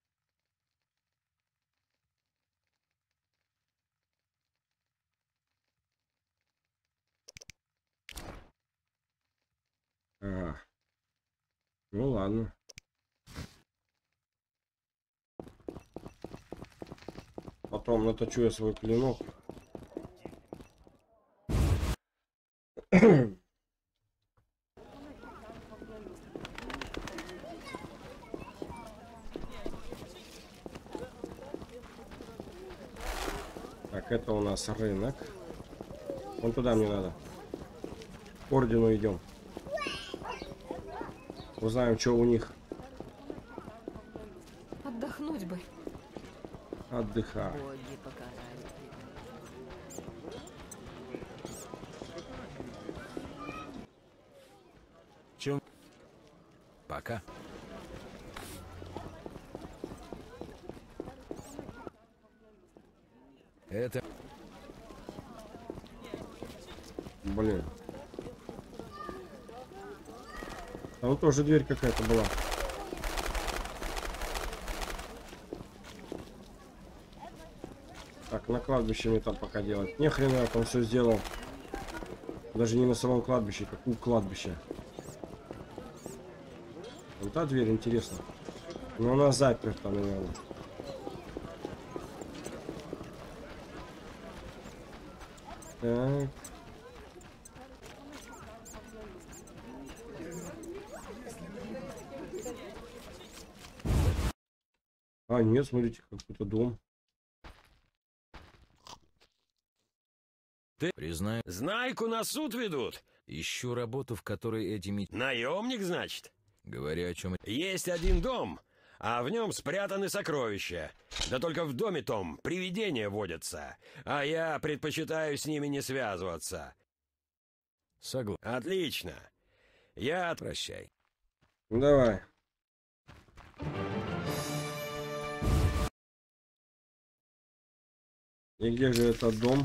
Ага. Ну ладно. Потом наточу я свой клинок. Так, это у нас рынок. Вон туда мне надо. К ордену идем. Узнаем, что у них. Отдохнуть бы. Отдыхай. Боги покарали. Чем? Пока. Это... Блин. А вот тоже дверь какая-то была. Так, на кладбище мне там пока делать. Не хрена я там все сделал. Даже не на самом кладбище, как у кладбища. Вот та дверь интересно. Но она заперта, наверное. Так. А, нет, смотрите, какой-то дом. Ты признай. Знайку на суд ведут. Ищу работу, в которой этими... Наемник, значит? Говоря о чем... Есть один дом, а в нем спрятаны сокровища. Да только в доме том привидения водятся, а я предпочитаю с ними не связываться. Согласен. Отлично. Я... Прощай. Давай. И где же этот дом?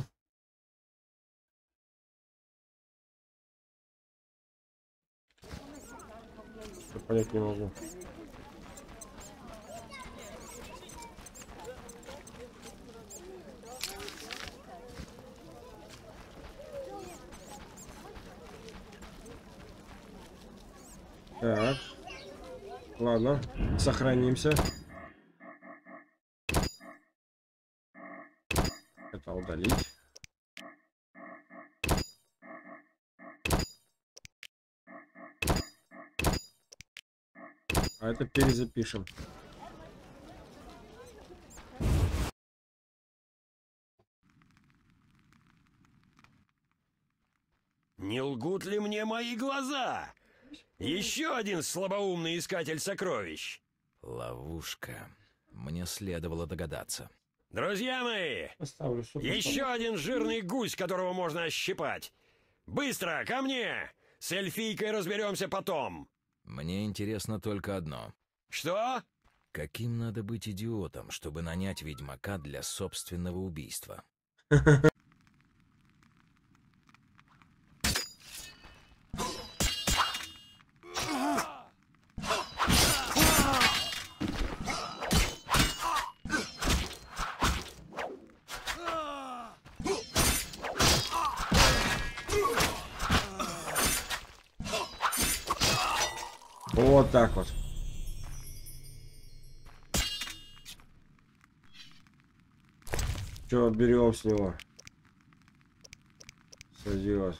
Я понять не могу. Так. Ладно, сохранимся. Это удалить. А это перезапишем. Не лгут ли мне мои глаза? Еще один слабоумный искатель сокровищ. Ловушка. Мне следовало догадаться. Друзья мои, еще один жирный гусь, которого можно ощипать. Быстро, ко мне! С эльфийкой разберемся потом. Мне интересно только одно. Что? Каким надо быть идиотом, чтобы нанять ведьмака для собственного убийства? Вот так вот. Что, берем с него? Сойдет.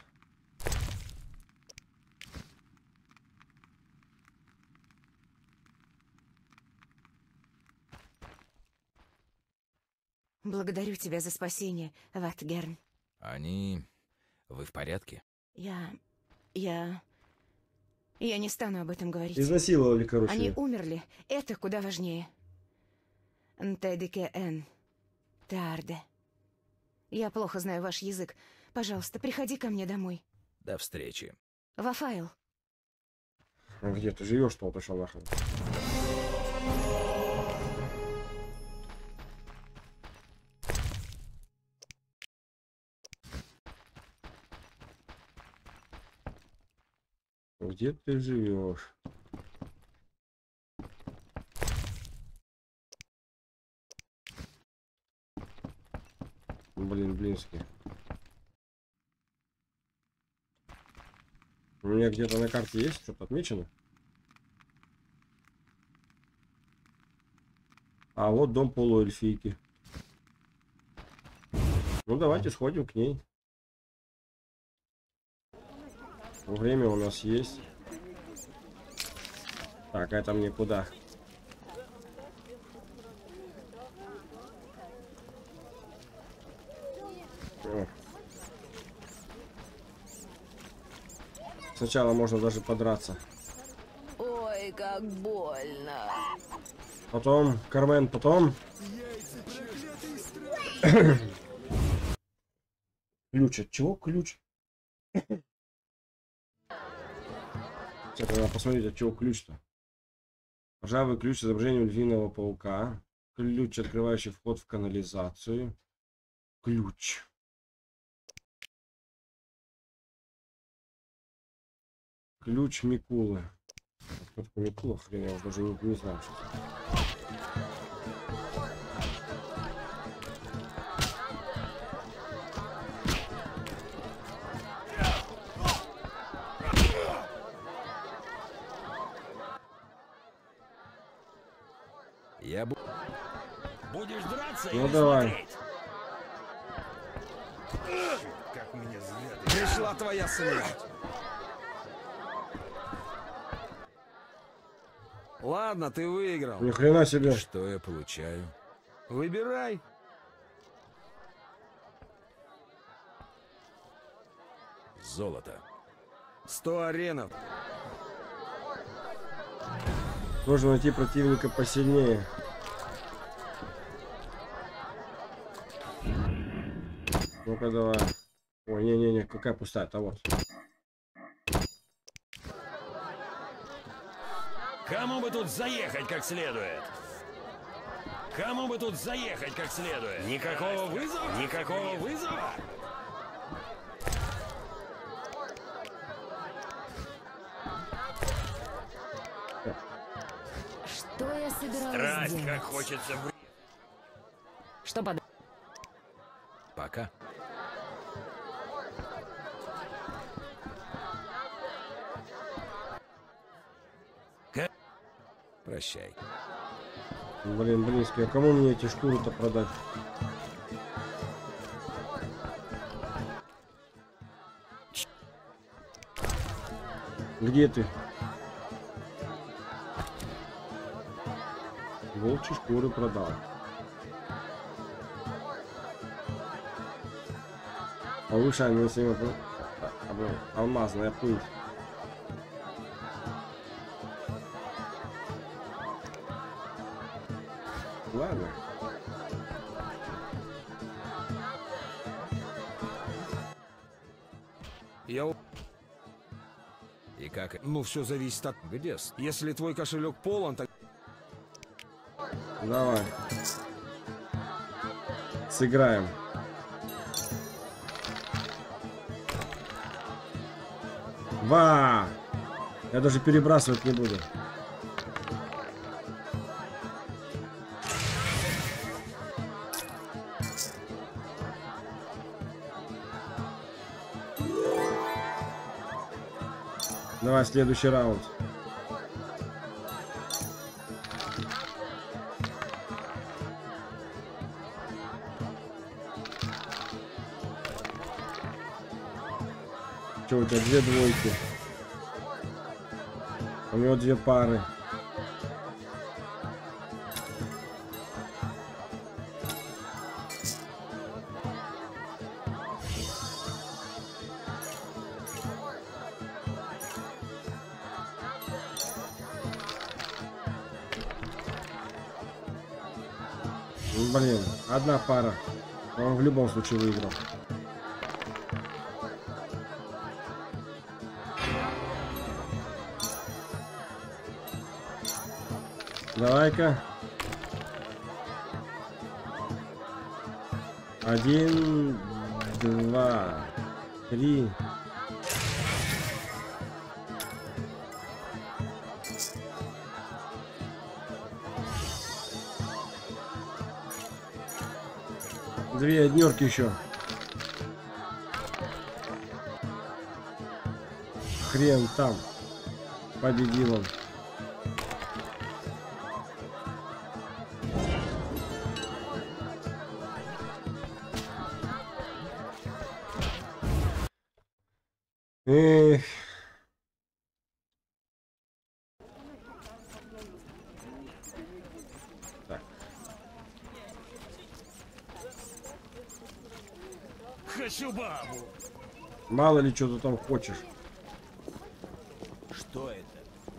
Благодарю тебя за спасение, Ватгерн. Они... Вы в порядке? Я... я... Я не стану об этом говорить. Изнасиловали, короче. Они умерли. Это куда важнее. Нтедике эн. Тарде. Я плохо знаю ваш язык. Пожалуйста, приходи ко мне домой. До встречи. Вафайл. А где ты живешь, что пошел нахрен? Где ты живешь? Блин, блинский. У меня где-то на карте есть что-то отмечено. А вот дом полуэльфийки. Ну давайте сходим к ней. Время у нас есть. Так, это мне куда? О. Сначала можно даже подраться. Ой, как больно. Потом, Кармен, потом. Ключ, от чего ключ? Сейчас надо посмотреть, от чего ключ-то. Ржавый ключ с изображением львиного паука. Ключ, открывающий вход в канализацию. Ключ. Ключ Микулы. Кто такой Микула? Хрен, я уже даже не, не знаю, что это. Я бу... Будешь драться ну или давай. Смотреть? Как меня злят. Пришла твоя смерть. Ладно, ты выиграл. Ни хрена себе. Что я получаю? Выбирай. Золото. Сто аренов. Нужно найти противника посильнее. Ну-ка давай. Ой, не-не-не, какая пустая-то вот. Кому бы тут заехать как следует? Кому бы тут заехать как следует? Никакого вызова? Никакого вызова? Что я собиралась Страсть, сделать? как хочется в... Что под... Пока. Прощай. Блин, близкий, а кому мне эти шкуры-то продать? Где ты? Волчьи шкуры продал. Повышаем на алмазная пыль. Ладно. Я... И как? Ну, все зависит от... Где? Если твой кошелек полон, так... Давай. Сыграем. Ва! Я даже перебрасывать не буду. Давай, следующий раунд. Че, у тебя две двойки? У него две пары. Блин, одна пара. Он в любом случае выиграл. Давай-ка. Один, два, три. Две однерки еще. Хрен там. Победил он. Эх. Так. Хочу бабу. Мало ли что ты там хочешь. Что это?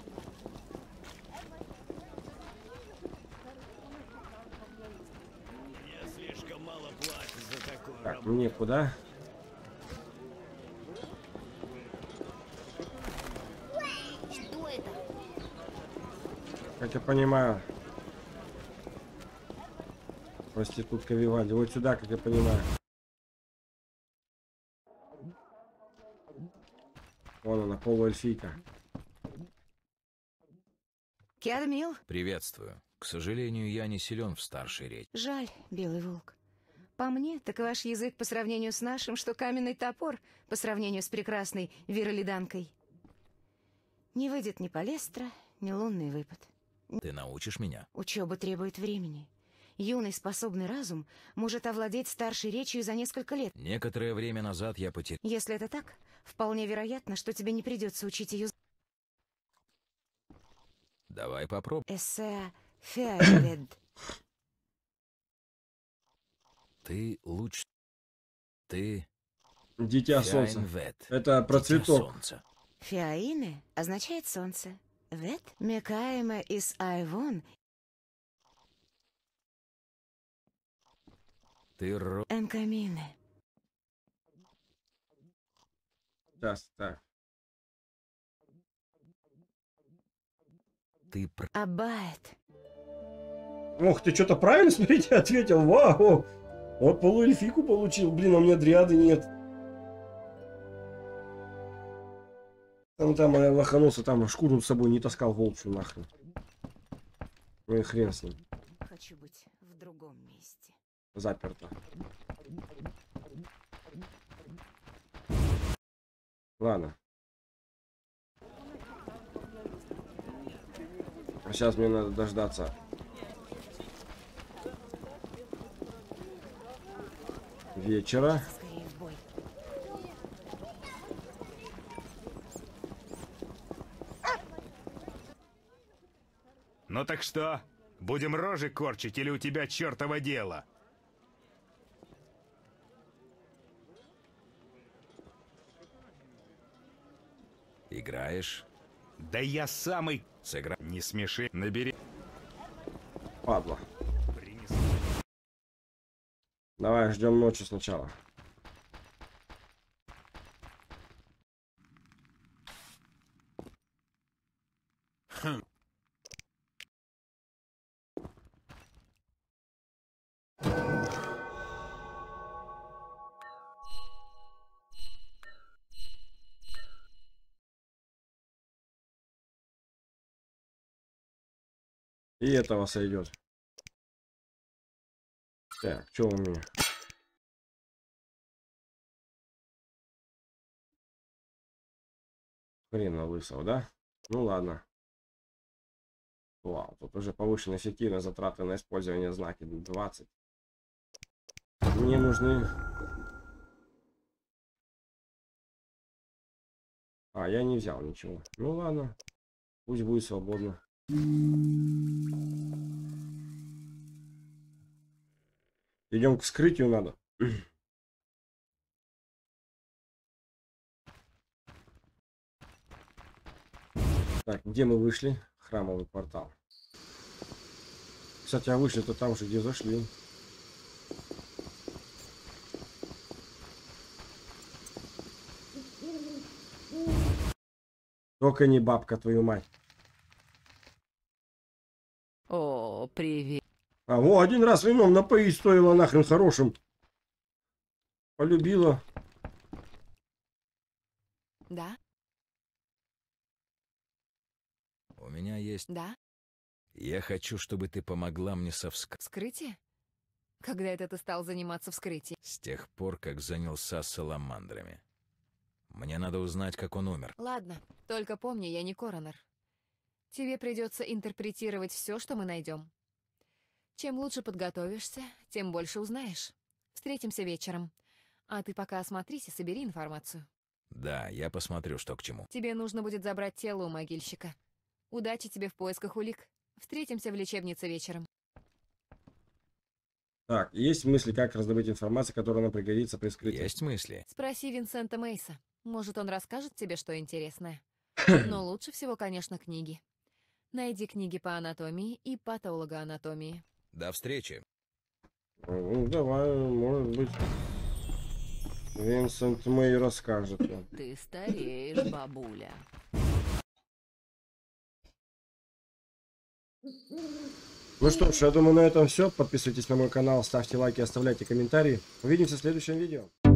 Я слишком мало платят за такую Так, работу. мне куда? Что это? Как я понимаю. Проститутка Вивальди. Вот сюда, как я понимаю. Вон она, полуэльфийка. Киадмил? Приветствую. К сожалению, я не силен в старшей речи. Жаль, Белый Волк. По мне, так ваш язык по сравнению с нашим, что каменный топор по сравнению с прекрасной Виролиданкой. Не выйдет ни Палестра, ни лунный выпад. Ты научишь меня? Учеба требует времени. Юный способный разум может овладеть старшей речью за несколько лет. Некоторое время назад я потерял... Если это так, вполне вероятно, что тебе не придется учить ее... Давай попробуем. Эссе Феавед. Ты лучше... Ты... Дитя солнца. Фяйнвет. Это про Дитя цветок. солнца. Феаине означает солнце. Вет Мекаема из Айвон. Ты ро... Энкамине. Сейчас, так. Ты пр... Аббает. Ох, ты что-то правильно, смотрите, ответил. Вау! Вот полуэльфику получил. Блин, а у меня дриады нет. Там, там я лоханулся, там шкуру с собой не таскал волчью нахрен. Ну и хрен с ним. Хочу быть в другом месте. Заперто. Ладно. Сейчас мне надо дождаться вечера. Ну так что, будем рожи корчить или у тебя чертово дело? Играешь? Да я самый... Сыгра... Не смеши, набери... Падла. Давай, ждем ночи сначала. Хм. И этого сойдет. Так, что у меня? Хрена лысого, да? Ну ладно. Вау, тут уже повышенная эффективность затраты на использование знаки двадцать. Мне нужны... А, я не взял ничего. Ну ладно. Пусть будет свободно. Идем к вскрытию надо. Так, где мы вышли? Храмовый портал. Кстати, а вышли-то там же, где зашли. Только не бабка, твою мать. О, привет. А, во, один раз вином напоить стоило нахрен хорошим. Полюбила. Да? У меня есть... Да? Я хочу, чтобы ты помогла мне со вскрытием. Вскрытие? Когда это ты стал заниматься вскрытием? С тех пор, как занялся саламандрами. Мне надо узнать, как он умер. Ладно, только помни, я не коронер. Тебе придется интерпретировать все, что мы найдем. Чем лучше подготовишься, тем больше узнаешь. Встретимся вечером. А ты пока осмотрись и собери информацию. Да, я посмотрю, что к чему. Тебе нужно будет забрать тело у могильщика. Удачи тебе в поисках улик. Встретимся в лечебнице вечером. Так, есть мысли, как раздобыть информацию, которая нам пригодится при вскрытии? Есть мысли. Спроси Винсента Мейса. Может, он расскажет тебе что интересное. Но лучше всего, конечно, книги. Найди книги по анатомии и патологоанатомии. До встречи. Ну, давай, может быть, Винсент Мэй расскажет. Ты стареешь, бабуля. Ну что ж, я думаю, на этом все. Подписывайтесь на мой канал, ставьте лайки, оставляйте комментарии. Увидимся в следующем видео.